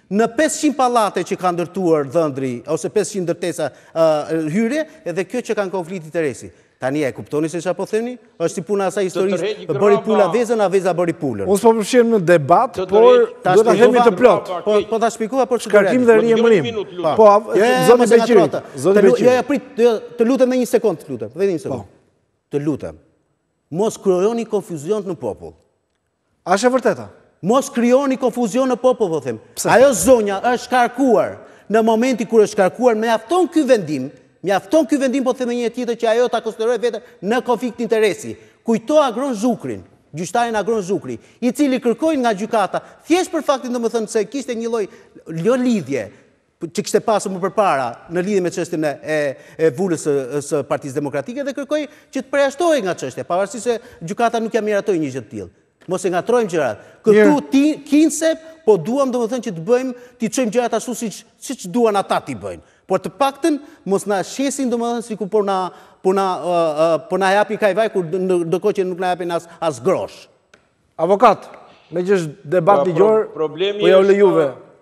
Në pesëqind pallate që kanë ndërtuar dhëndri, ose pesëqind ndërtesa hyrje, edhe kjo që kanë konflikt interesi. Tani e kuptoni se çfarë po theni? Është si puna asaj historisë, bëri pula vezën, a veza bëri pulën. Unë s'po përfshihem në debat, por do ta themi të plot. Po po ta shpjegova por shkarkim dhe riemërim. Po, zoti Beqiri, zoti Beqiri. Ja, prit, të lutem me një sekond, të lutem, vetëm një sekond. Të lutem. Mos krijoni konfuzion në popull. A është e vërteta? Mos krijoni konfuzion në popull, po them. Ajo zonja është shkarkuar në momenti kur është shkarkuar, mjafton ky vendim, mjafton ky vendim, po them një tjetër që ajo ta konsideroj veten në konflikt interesi. Kujto Agron Zhukrin, gjyqtarin Agron Zhukri, i cili kërkoi nga gjykata, thjesht për faktin domethënë se kishte një lloj lidhje që kishte pasur më përpara në lidhje me çështjen e, e vulës së Partisë Demokratike dhe kërkoi që të përjashtohej nga çështja, pavarësisht se gjykata nuk ja miratoi një gjë të tillë. Mos e ngatrojmë gjërat. Këtu kinse, po duam domethënë që të bëjmë, të çojmë gjërat ashtu siç siç duan ata t'i bëjnë. Por të paktën mos na shesin domethënë sikur po na po na po na japi kajvaj kur ndërkohë që nuk na japin as as grosh. Avokat, me që është debat ligjor, po ja u lejuve.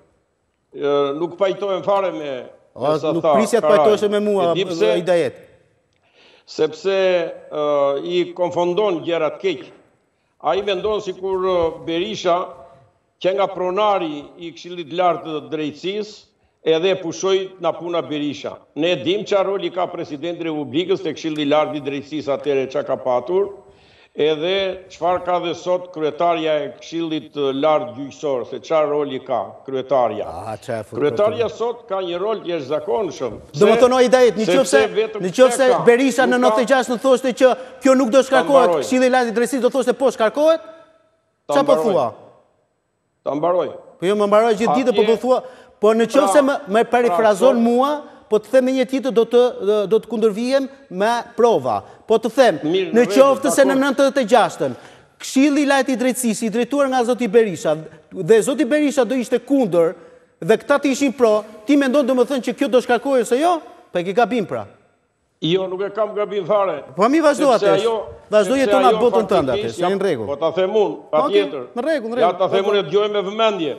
Nuk pajtohem fare me Nuk prisja të pajtohesh me mua, Idajet. Sepse i konfondon gjërat keq. A i mendon si kur Berisha, që nga pronari i Këshillit Lartë të Drejtësisë, edhe pushoj nga puna Berisha. Ne dim që roli ka Presidenti Republikës të Këshillit Lartë i Drejtësisë atere që ka patur, edhe qëfar ka dhe sot kryetarja e Këshillit Lartë Gjyqësor, se qa roli ka kryetarja. Kryetarja sot ka një rol jashtëzakonshëm. Do më thonoj Idajet, në qofse Berisha në nëntëdhjetë e gjashtë në thoshte që kjo nuk do shkarkohet, Këshilli Lartë i Drejtësisë do thoshte po shkarkohet, qa po thua? Ta mbaroj. Po jo më mbaroj gjithë ditë, po po thua, po në qofse me parifrazon mua, po të them me një tjetër do të do të kundërvijem me prova. Po të them, në qoftë se në nëntëdhjetë e gjashtën, Këshilli i Lartë i Drejtësisë i drejtuar nga zoti Berisha dhe zoti Berisha do ishte kundër dhe këta të ishin pro, ti mendon domethënë që kjo do shkarkohej ose jo? Po e ke gabim pra. Jo, nuk e kam gabim fare. Po mi vazhdo atë. Vazhdo jeton atë botën tënde atë, se në rregull. Po ta them unë, patjetër. Në rregull, në rregull. Ja ta them unë, dëgjoj me vëmendje.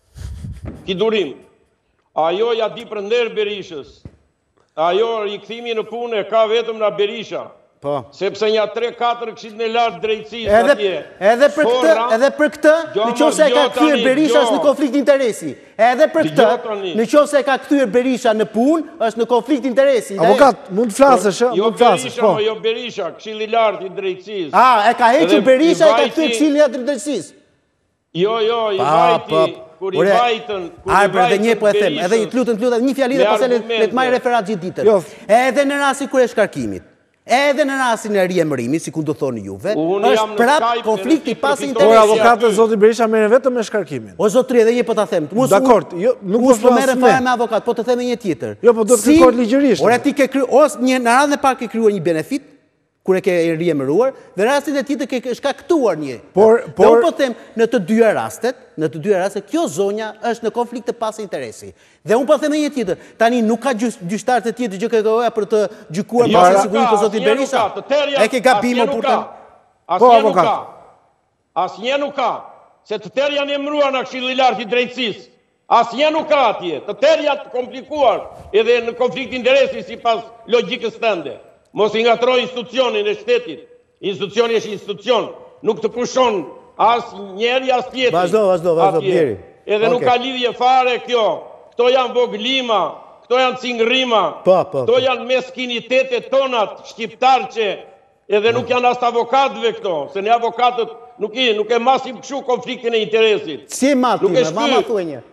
Ki durim. Ajo ja di për nder Berishës. Ajo rikthimi në punë ka vetëm nga Berisha. Po. Sepse një tre katër Këshillin e Lartë Drejtësisë atje. Edhe për këtë, edhe për këtë, nëse e ka kthyer Berisha është në konflikt interesi. Edhe për këtë, nëse e ka kthyer Berisha në punë, është në konflikt interesi. Avokat, mund të flasësh, jo mund të flasësh. Po jo Berisha, Këshilli i Lartë i Drejtësisë. Ah, e ka hequr Berisha, e ka kthyer Këshillin e Lartë i Drejtësisë. Jo, jo, i vajti. Kur i vajtën, kur i vajtën dhe një po e them, edhe të lutem, të lutem, një fjali dhe pastaj le të marr referat gjithë ditën. Edhe në rastin kur e shkarkimit, edhe në rastin e riemërimit, sikur do thoni juve, është prap konflikti pas interesit. Por avokati zoti Berisha merr vetëm me shkarkimin. O zotri, edhe një po ta them. Dakor, jo, nuk mos po merr fare me avokat, po të them një tjetër. Jo, po do të kërkohet ligjërisht. Ora ti ke kryer ose një në radhën e parë ke krijuar një benefit, kur e ke riemëruar, dhe rastin e tjetër ke shkaktuar një. Por, por, po them, në të dyja rastet, në të dyja rastet, kjo zonja është në konflikt të pas interesi. Dhe unë po them një tjetër, tani nuk ka gjyqtar të tjetër që kërkoja për të gjykuar pas sigurisë të zotit Berisha. E ke gabim më purtën. Asnjë nuk ka. Asnjë nuk ka. Se të tërë janë emëruar në Këshillin e Lartë i Drejtësisë. Asnjë nuk ka atje. Të tërë janë të komplikuar edhe në konflikt interesi sipas logjikës tënde. Mos i ngatroj institucionin e shtetit. Institucioni është institucion. Nuk të pushon as njeri, as tjetri. Vazhdo, vazhdo, vazhdo, Bjeri. Edhe nuk ka lidhje fare kjo. Këto janë voglima, këto janë cingrima, këto janë meskinitetet tonat shqiptar që edhe nuk janë as avokatëve këto. Se ne avokatët nuk e masim këshu konfliktin e interesit. Si e mati, ma ma thuaj një.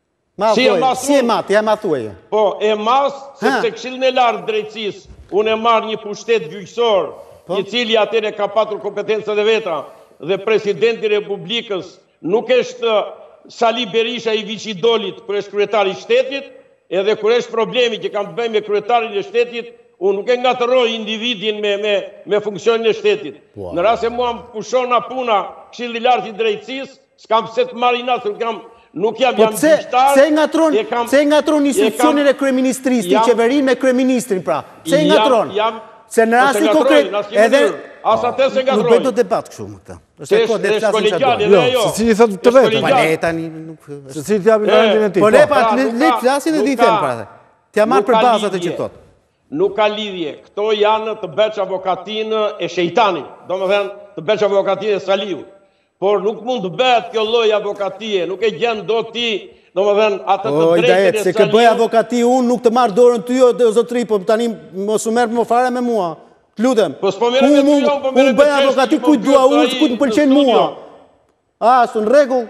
Si e mati, ja ma thuaj një. Po, e mas, sepse Këshillin e Lartë Drejtësisë unë e marrë një pushtet gjyqësor, i cili atere ka patur kompetencët e veta, dhe Presidenti Republikës nuk është Sali Berisha i viqidolit kër është kryetari i shtetit, edhe kër është problemi që kam të bëjmë me kryetarin e shtetit, unë nuk e ngatëroj individin me funksionin e shtetit. Në rrasë e mua më pushona puna Këshilli i Lartë i Drejtësisë, s'kam pëse të marrë i nasë, nuk jam jam gjyqtar. Se ngatron institucionin e kryeministrisë, i qeverin me kryeministrin pra. Se ngatron. Se në rastin konkret, edhe As atë se nga Nuk bëjdo debat kështu më këta. Se është kolegjale dhe jo. Se cili thotë të vetë. Pa le tani nuk... Se cili t'japin në rendin e ti. Po le pa, le flasin e di them pra. T'ja marrë për bazat e që thotë. Nuk ka lidhje. Këto janë të beq avokatinë e shejtani. Do më thënë të beq avokatinë e Saliu. Por nuk mund të bet kjo lloj avokatie. Nuk e gjen do ti, do më thënë atë të O, drejtën e Idajet, se kë bëj avokati unë nuk të marrë dorën ty o zotri, po tani mos u merë më fare me mua. Të lutem. Po s'po merre me ty, po merre Unë bëj avokati kujt dua unë, kujt më pëlqen mua. A, s'u në rregull?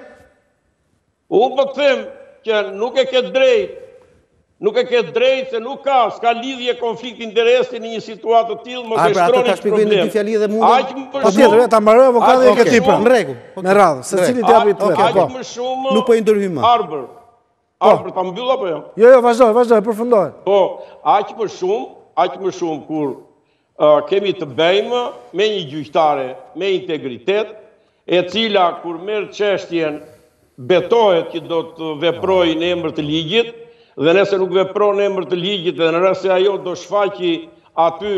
Unë po të them që nuk e ke drejt. Nuk e ke drejt se nuk ka, s'ka lidhje konflikt interesi në një situatë të tillë, mos e shtroni këtë problem. Në dy fjali dhe mua. Aq më Po tjetër, ta mbaroj avokati e ke ti pra. Në rregull. Me radhë, se cili t'japi të vetë. Aq më shumë. Nuk po i ndërhyj më. Arbër. Arbër ta mbyll apo jo? Jo, jo, vazhdoj, vazhdoj, përfundoj. Po, aq më shumë, aq më shumë kur kemi të bëjmë me një gjyqtare me integritet, e cila kur merr çështjen betohet që do të veprojë në emër të ligjit, dhe nëse nuk vepron në emër të ligjit dhe në rast se ajo do shfaqi aty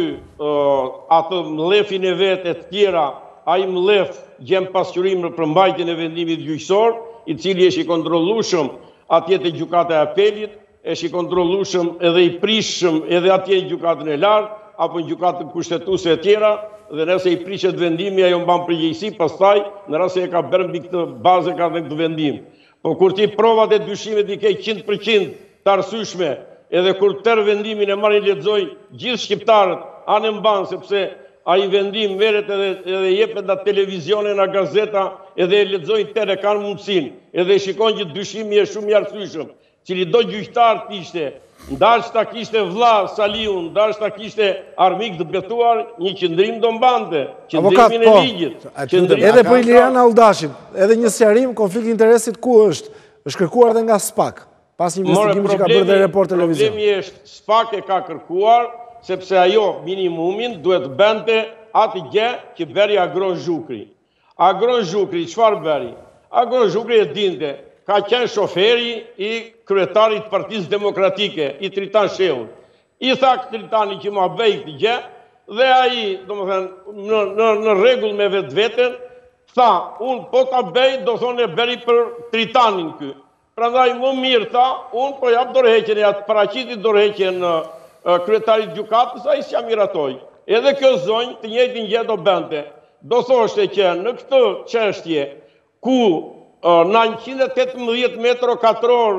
atë mlefin e vet e të tjera, ai mlef gjen pasqyrim në përmbajtjen e vendimit gjyqësor, i cili është i kontrollueshëm atje te gjykata e apelit, është i kontrollueshëm edhe i prishëm edhe atje në gjykatën e lartë apo në gjykatën kushtetuese e tjera, dhe nëse i prishet vendimi ajo mban përgjegjësi pastaj në rast se e ka bërë mbi këtë bazë ka dhënë këtë vendim. Po kur ti provat e dyshimit i ke njëntë përqind të arsyeshme, edhe kur tërë vendimin e marrin lexoj gjithë shqiptarët anë mban, sepse ai vendim merret edhe edhe jepet nga televizione, nga gazeta, edhe e lexojnë tërë, kanë mundësinë, edhe shikojnë që dyshimi është shumë i arsyeshëm, cili do gjyqtar të ishte, ndarshta kishte vlla Saliu, ndarshta kishte armik të betuar, një qëndrim do mbante, qëndrimin e ligjit. Edhe për Iliana Aldashin, edhe një sqarim konflikt interesit ku është? Është kërkuar edhe nga SPAK. Pas një investigimi që ka bërë dhe Report Televizion. Problemi është SPAK e ka kërkuar, sepse ajo minimumin duhet bënte atë gjë që bëri Agron Zhukri. Agron Zhukri, çfarë bëri? Agron Zhukri e dinte, ka qenë shoferi i kryetarit Partisë Demokratike, i Tritan Shehu. I tha Tritani që ma bëj këtë gjë, dhe ai, domethënë, në në në rregull me vetveten, tha, unë po ta bëj, do thonë e bëri për Tritanin ky. Prandaj më mirë tha, unë po jap dorëheqjen e atë paraqitit dorëheqjen në kryetarit gjykatës, ai s'ja miratoi. Edhe kjo zonjë të njëjtin gjë do bënte. Do thoshte që në këtë çështje ku në njëqind e tetëmbëdhjetë metro katror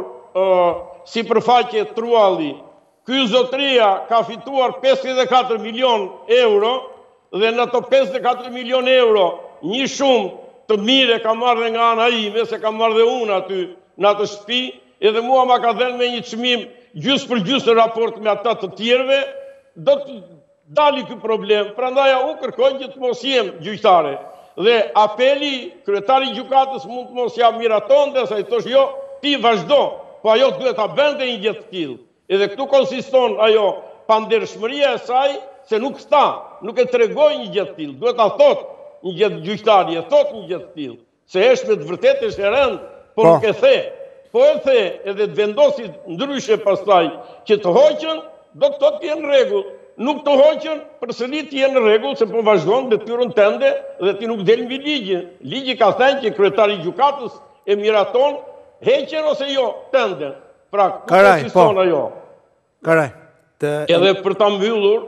sipërfaqe trualli, ky zotria ka fituar pesëdhjetë e katër milion euro dhe në ato pesëdhjetë e katër milion euro një shumë të mirë ka marrë nga ana ime, se ka marrë dhe unë aty në atë shtëpi, edhe mua ma ka dhënë me një çmim gjysë për gjysë në raport me ata të tjerëve, do të dali ky problem. Prandaj u kërkoj që të mos jem gjyqtare. Dhe apeli kryetari i gjykatës mund të mos ja miratonte, sa i thosh jo, ti vazhdo, po ajo duhet ta bënte një gjë të tillë. Edhe këtu konsiston ajo pandershmëria e saj, se nuk sta, nuk e tregoi një gjë të tillë. Duhet ta thotë një gjë gjyqtari, e thotë një gjë të tillë, se është me të vërtetë është e rëndë, por nuk e the. Po e the edhe të vendosit ndryshe pastaj që të hoqën, do të thotë jenë në rregull. Nuk të hoqën, përsëri të jenë në rregull, se po vazhdon detyrën tënde dhe ti nuk del mbi ligjin. Ligji ka thënë që kryetari i gjykatës e miraton heqjen ose jo tënde. Pra, ku konsiston ajo? Karaj. Edhe për ta mbyllur,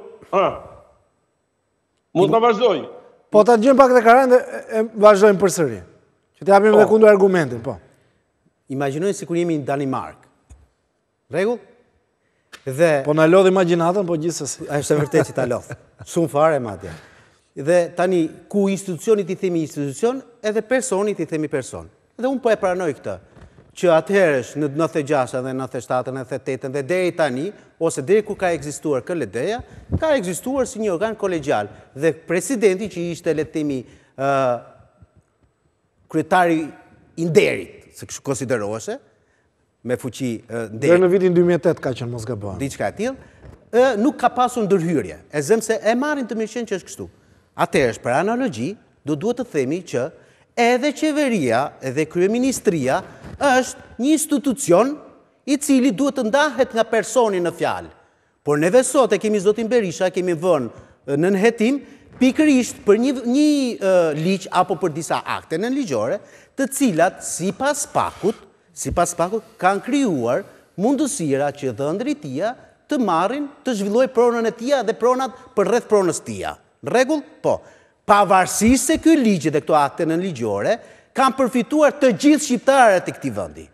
mund ta vazhdoj. Po ta gjejmë pak te Karaj dhe vazhdojmë përsëri. Që të japim edhe kundër argumentin, po. Imagjinojnë si kur jemi në Danimark. Rregull? Dhe po na lodh imagjinatën, po gjithsesi. Është e vërtetë që ta lodh. Shumë fare madje. Dhe tani ku institucionit i themi institucion, edhe personit i themi person. Dhe unë po e pranoj këtë, që atëherësh në nëntëdhjetë e gjashtë dhe nëntëdhjetë e shtatë, nëntëdhjetë e tetë dhe deri tani, ose deri ku ka ekzistuar K L D-ja, ka ekzistuar si një organ kolegjal dhe presidenti që ishte le të themi uh, kryetari i nderit, se kështu konsideroheshe, me fuqi nderit. Deri në vitin dy mijë e tetë ka qenë mos gabon. Diçka e tillë, nuk ka pasur ndërhyrje. E zëm se e marrin të mirëqenë që është kështu. Atëherë, për analogji, do duhet të themi që edhe qeveria, edhe kryeministria është një institucion i cili duhet të ndahet nga personi në fjalë. Por neve sot e kemi zotin Berisha, kemi vënë në nënhetim pikërisht për një, një uh, ligj apo për disa akte në ligjore, të cilat sipas pakut, sipas pakut kanë krijuar mundësira që dhëndri tia të marrin, të zhvilloj pronën e tia dhe pronat për rreth pronës tia. Në rregull? Po. Pavarësisht se ky ligj dhe këto akte në ligjore kanë përfituar të gjithë shqiptarët e këtij vendi.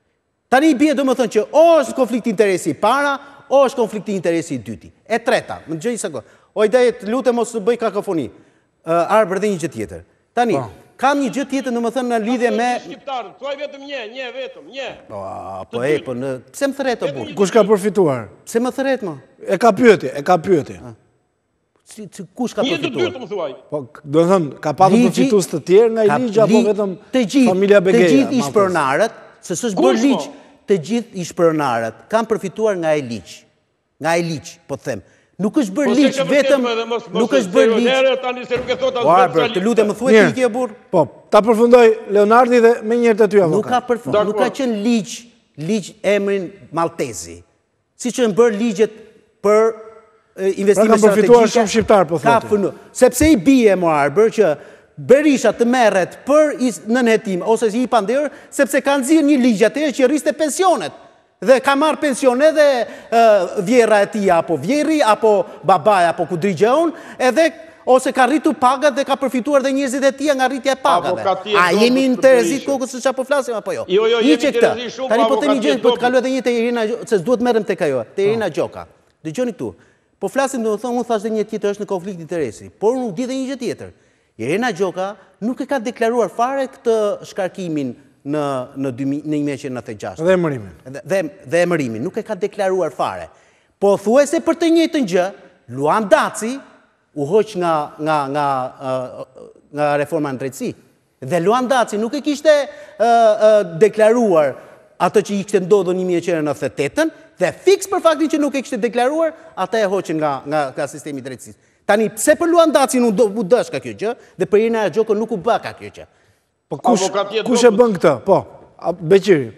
Tani bie domethënë që o është konflikt interesi i para, o është konflikt interesi i dyti. E treta, më dëgjoj një sekond. O ide, lutem mos të bëj kakofoni. Uh, Arber dhe një gjë tjetër. Tani, kam një gjë tjetër domethënë në lidhje me shqiptarët, thuaj vetëm një, një vetëm, një. Po, po e, po në pse më thret o burr? Kush ka përfituar? Pse më thret më? E ka pyetje, e ka pyetje. Si, si kush ka Një të përfituar? dytë më thuaj. Po, do të thënë, ka patur Ligji- përfitues të tjerë nga i Ka ligj apo li- vetëm të gjithë- familja Begeja? Të gjithë ma ishpronarët, se s'është Kush, bërë ligj, mo? të gjithë ishpronarët kanë përfituar nga e ligj. Nga e ligj, po të them. Nuk është bërë Po se ligj ke vetëm, vërtet, edhe mos- mos nuk e është bërë zero ligj. herë, tani se nuk e thot as O vetë Arber, sa të ligj. lutem më thuaj Mirë. ti ke burr. Po, ta përfundoj Leonardi dhe me njërë të ty Nuk ka avokat. përfund, Dakor. nuk ka qenë ligj, ligj emrin Maltezi. Si që në bërë ligjet për e, investime Pra kanë përfituar strategjike, shumë shqiptar, po ka thoti. funu. Sepse i bie mo Arber që Berisha të merret për is- nënhetim ose si i pandër, sepse kanë zirë një ligj atëherë që rriste pensionet. Dhe ka marrë pension edhe uh, vjera e tij apo vjerri apo babaja apo kudri gjeun, edhe ose ka rritur pagat dhe ka përfituar dhe njerëzit e tij nga rritja e pagave. Avokatia A dobët jemi në për Terezit Berishën. kokës se çapo flasim apo jo? Jo, jo, jemi Hiqe këtë. Terezi shumë, Tani po po themi avokatia gjë, po të dobët. kaloj edhe një te Irina Gjoka, se s'duhet merrem tek ajo, te Irina Gjoka. Dëgjoni këtu. Po flasim domethënë unë thash dhe një tjetër është në konflikt interesi, por unë di dhe një gjë tjetër. Irina Gjoka nuk e ka deklaruar fare këtë shkarkimin në në dy mijë- në një mijë e nëntëdhjetë e gjashtë. Dhe emërimin. Dhe, dhe, dhe emërimin, nuk e ka deklaruar fare. Po thuajse për të njëjtën gjë, Luan Daci u hoq nga, nga, nga, uh, nga reforma në drejtësi. Dhe Luan Daci nuk e kishte uh, uh, deklaruar atë që i kishte ndodhur një mijë e nëntëdhjetë e tetën, dhe fiks për faktin që nuk e kishte deklaruar, ata e hoqën nga, nga, nga sistemi i drejtësisë. Tani, pse për Luan Daci nuk do u dësh ka kjo gjë, dhe për Irina Gjokën nuk u bë ka kjo gjë. Po kush, Avokatia kush e dobët. bën këtë? Po, a- Beqiri.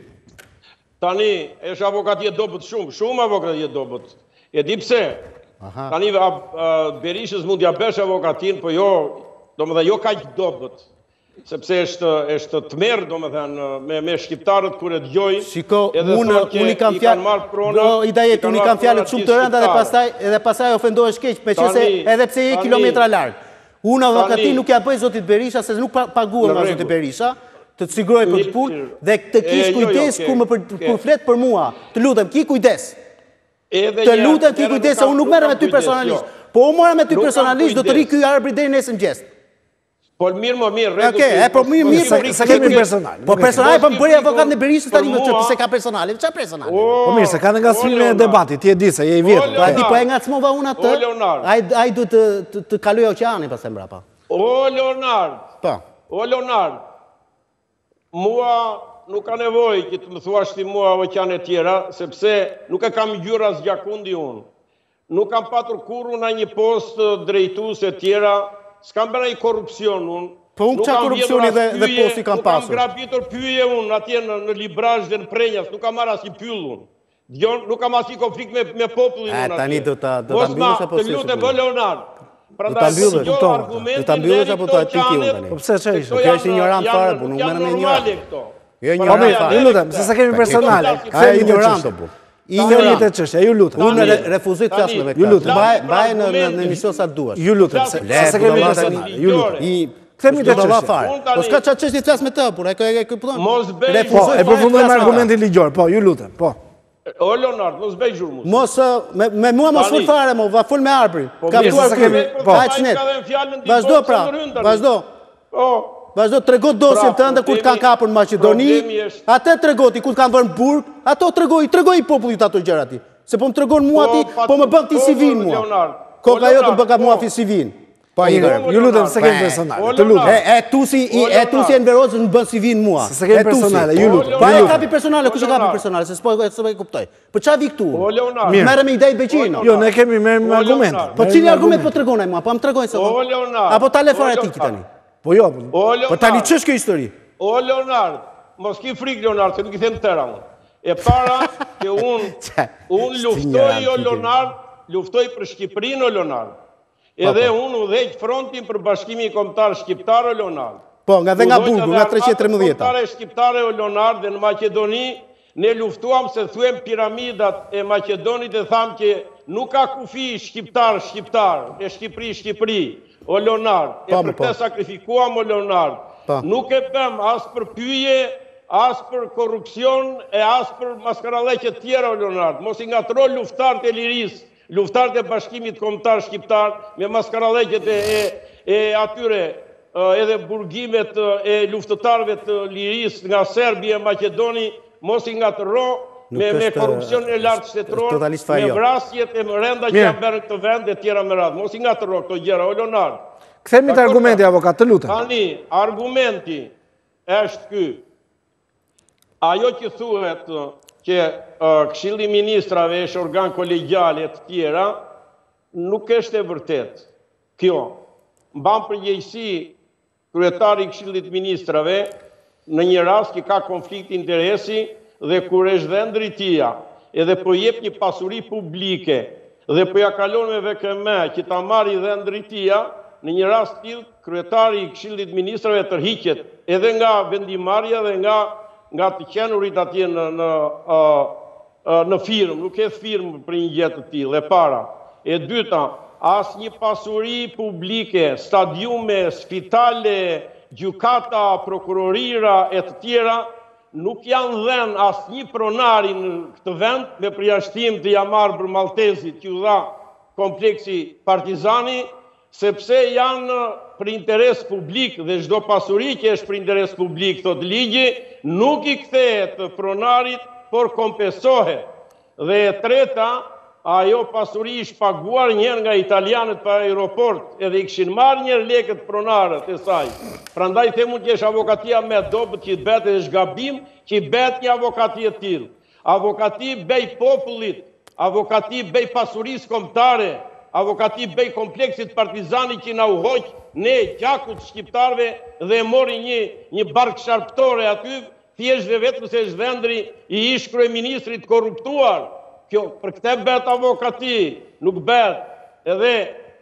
Tani, është avokatie dobët shumë, shumë avokatie dobët. E di pse? Tani, a, a, Berishës mund t'ja besh avokatin, po jo, do më dhe jo kaq dobët. Sepse është, është të merë, do më thënë, me, me shqiptarët kur e dëgjoj. Shiko, edhe unë thonë që unë i kam i kanë fjalë, marrë pronat, do i dajet, i kanë unë i marrë kam fjalët pronat shumë gjithë të rënda dhe shqiptarët. pastaj edhe pastaj ofendohesh keq, me që se Tani, edhe pse je tani, kilometra larg. Unë avokati tani, nuk ja bëj zotit Berisha se nuk pa- paguam Në nga rregull. zoti Berisha, të të siguroj për të Mirë, punë mirë. dhe të kish E, jo, jo, kujdes ke- kur më për, ke- kur flet për mua. Të lutem, ki kujdes. Edhe Të një- lutem ki edhe kujdes se kam- unë nuk kam merrem me ty kujdes, personalisht. jo. Po unë mora me ty Nuk kam personalisht, do të ri kujdes. ky arbitri deri nesër mëngjes. Po mirë më mirë, rregull. Okej, e po mirë, mirë, se- po- se kemi personal. Po personale, po më bëri avokat në Berishë tani Për më çfarë mua- pse ka personale? Çfarë personale? Po mirë, se ka dhe nga sfilme e debatit, ti e di se je i vjetër. O, Po a di Leonard. po e ngacmova unë atë? O, Leonard. Ai ai duhet të të, të kaloj oqeanin pastaj mbrapa. O, Leonard, Po. o, Leonard, mua nuk ka nevoj që të më thuash ti mua o qanë e tjera, sepse nuk e kam gjyra as gjakundi unë. Nuk kam patur kurru në një post drejtues e tjera, s'kam bërë i korupcion unë. Po unë Nuk qa kam korupcioni vjedhur as dhe- dhe pyje, posti kam Nuk pasur? kam grabitur pyje unë atje në, në librazh dhe në prenjas, nuk kam marrë as një pyll unë. Djon, nuk kam as një konflikt me, me popullin E, unë tani atje. do ta- do ta Mos mbyllësh ma, apo të si lutem, është bë Leonard. Do ta mbyllësh, do kuptova. Do ta mbyllësh apo do ta piki unë tani? Po pse çfarë ishte? Kjo është ignorant fare, po nuk merrem me ignorant. Jo, Po ignorant mirë, fare. ju lutem, se sa kemi personale. Ai Kthehemi te ignorant çështja. apo? Kthehemi Ignorant. te çështja, ju lutem. Unë Tani, re- refuzoj të flas tani, me ju këtë. lutem. Baj baj në në Argumente. në emision sa duash. Ju lutem, se Le, sa kemi budalla personale. tani. Ju lutem. I Kthehemi te budalla çështja. fare. Unë tani- Po s'ka çfarë çështje të flas me të, por e ka e kupton. Mos bëj- Po, Refuzoj e fare përfundojmë të flas me ta. argumentin ligjor. Po, ju lutem. Po. O, Leonard, mos bëj zhurmus. Mos ë, me, me mua mos Tani. fol fare, mo, va fol me Arbrin. Ka mirë, ftuar se sa ky. kemi- po. Haq net. Vazhdo pra. Vazhdo. Po, Vazhdo trego dosjen Pra, tënde kur të kanë problemi- kapur në Maqedoni. problemi është- Atë tregoti kur të kanë vënë në burg, ato tregoi, tregoi popullit ato gjëra ti. Se po më tregon mua Po, ti, pa- po më bën ti po, si vin mua. Leonard. Koka Po, jote Leonard, më bë ka mua po. fi si vin. Po Mirë, Igor. ju lutem se kemi Po, personale. o, Të lutem. Leonard. E e tusi i e Leonard. tusi Enveroz në bën si vin mua. Se se kemi E tusi. personale, ju lutem. Po ju e lutem. kapi personale, kush e kapi Leonard. personale, se s'po s'po e kuptoj. Po ç'a vi këtu? O, Leonard. Mirë. Merrem me ide Beqin. O, Jo, ne kemi merrem me O, argumente. Leonard. Po Merrem cili me argument po argumente. tregonaj mua? Po më tregoj se. O, Leonard. Apo ta le fare O, ti tani. Po jo, po- O, Leonard. Po tani ç'është kjo histori? O, Leonard, mos ki frikë, Leonard, se nuk i them tëra unë. E para, që unë Qa, unë s'ti luftoj, ignorant o, ti. Leonard, luftoj për Shqipërinë, o, Leonard. Edhe unë u dhejtë frontin për bashkimi kombëtar shqiptar o Leonard. Po, nga dhe nga Burgu, nga treqind e tridhjetë. Kombëtare shqiptare o Leonard dhe në Maqedoni, ne luftuam se thuem piramidat e Maqedonit e tham që nuk ka kufi shqiptar, shqiptar, e Shqipëri, Shqipëri, o Leonard. E për te sakrifikuam o Leonard. Nuk e bëm as për pyje, as për korupcion, e as për maskaraleqet tjera o Leonard. Mos i ngatro luftarët e lirisë, luftarët e bashkimit kombëtar shqiptar me maskaraleqet e atyre edhe burgimet e luftëtarëve të lirisë nga Serbia e Maqedoni, mos i ngatro me korupcion e lartë shtetëror, me vrasjet e mërenda që janë bërë këtë vend e tjera më radhë. Mos i ngatro këto gjëra, o Leonard. Kthemi të argumenti, avokat, të lutem. Tani, argumenti është ky. Ajo që thuhet që Këshilli i Ministrave është organ kolegjial e të tjera, nuk është e vërtet. Kjo, mban përgjegjësi kryetari i Këshillit të Ministrave në një rast që ka konflikt interesi dhe kur është dhe ndritia, edhe po jep një pasuri publike dhe po ja kalon me vekeme që ta marri dhe ndritia, në një rast tillë kryetari i Këshillit të Ministrave tërhiqet edhe nga vendimarrja dhe nga nga të qenurit atje në në në firmë, nuk e firmë për një gjë të tillë, e para. E dyta, as një pasuri publike, stadiume, spitale, gjykata, prokurorira e të tjera, nuk janë dhenë as një pronari në këtë vend, me përjashtim të Jamar Maltezit që u dha kompleksi Partizani, sepse janë për interes publik dhe çdo pasuri që është për interes publik, thot ligji, nuk i kthehet pronarit, por kompensohet. Dhe e treta, ajo pasuri i shpaguar njërë nga italianët për aeroport, edhe i këshin marrë njërë lekët pronarët e saj. Prandaj themun që është avokatia me dobët që i bet e shgabim, që i bet një avokatia tillë. Avokati bej popullit, avokati bej pasurisë kombëtare, avokati bej kompleksit Partizani që na u hoq ne gjakut shqiptarve dhe mori një, një bark sharptore aty, thjesht dhe vetëm se zhvendri i ish kryeministrit korruptuar. Kjo, për këtë bet avokati, nuk bet. Edhe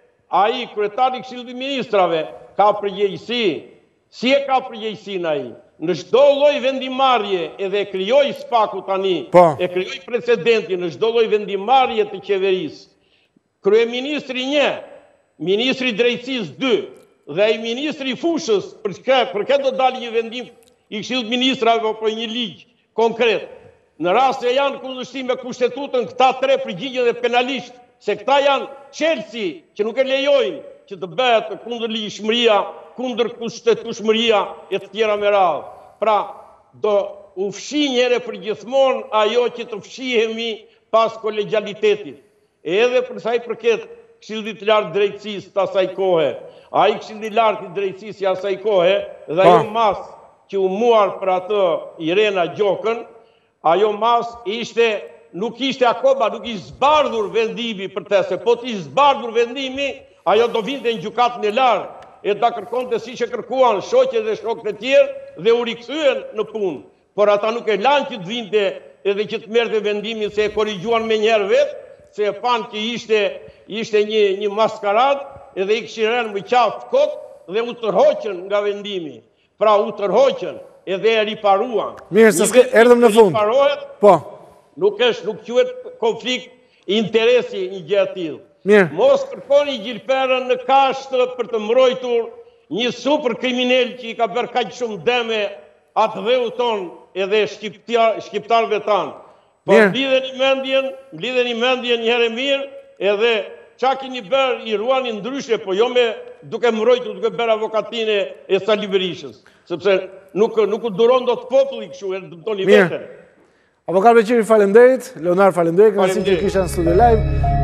ai kryetari i Këshillit të Ministrave ka përgjegjësi. Si e ka përgjegjësinë ai? Në çdo lloj vendimarrje, edhe e krijoi spaku tani, e krijoi precedentin në çdo lloj vendimarrje të qeverisë. Kryeministri një, ministri i drejtësisë dy, dhe ai ministri i fushës, për çka, për këtë do dalë një vendim i Këshillit të Ministrave apo një ligj konkret. Në rast se janë kundërshtim me kushtetutën, këta tre përgjigjen dhe penalisht, se këta janë çelësi që nuk e lejojnë që të bëhet kundër ligjshmëria, kundër kushtetueshmëria e të tjera me radhë. Pra, do u fshi njëre për gjithmonë ajo që të fshihemi pas kolegjalitetit. Edhe për sa i përket Këshillit të Lartë Drejtësisë të asaj kohe, ai Këshilli i Lartë i Drejtësisë i asaj kohe, dhe ajo mas që u muar për atë Irena Gjokën, ajo mas ishte, nuk ishte akoma, nuk ishte zbardhur vendimi për te, se po t'ishte zbardhur vendimi, ajo do vinte në gjykatën e lartë, e da kërkonte si që kërkuan shoqet dhe shokët e tjerë dhe u rikthyen në punë. Por ata nuk e lanë që të vinte edhe që të merrte vendimin se e korrigjuan me njerë vetë, se e panë që ishte, ishte një, një maskarad edhe i këshiren më qaftë kotë dhe u tërhoqën nga vendimi. Pra u tërhoqën edhe e riparuan. Mirë, se s'ke erdhëm në fund. Po. Nuk është, nuk quhet konflikt interesi një gjë e tillë. Mirë. Mos kërkoni Gjilperën në kashtë për të mbrojtur një super kriminal që i ka bërë kaq shumë dëme atë dheu ton edhe shqiptarëve tanë. Po mblidheni mendjen, mblidheni mendjen një herë mirë, edhe çka keni bërë i ruani ndryshe, po jo me duke mbrojtur, duke bërë avokatinë e Sali Berishës, sepse nuk nuk u duron dot populli kështu, e dëmtoni veten. Avokat Beqiri, faleminderit. Leonard, faleminderit. Kënaqësi që kisha në studio live.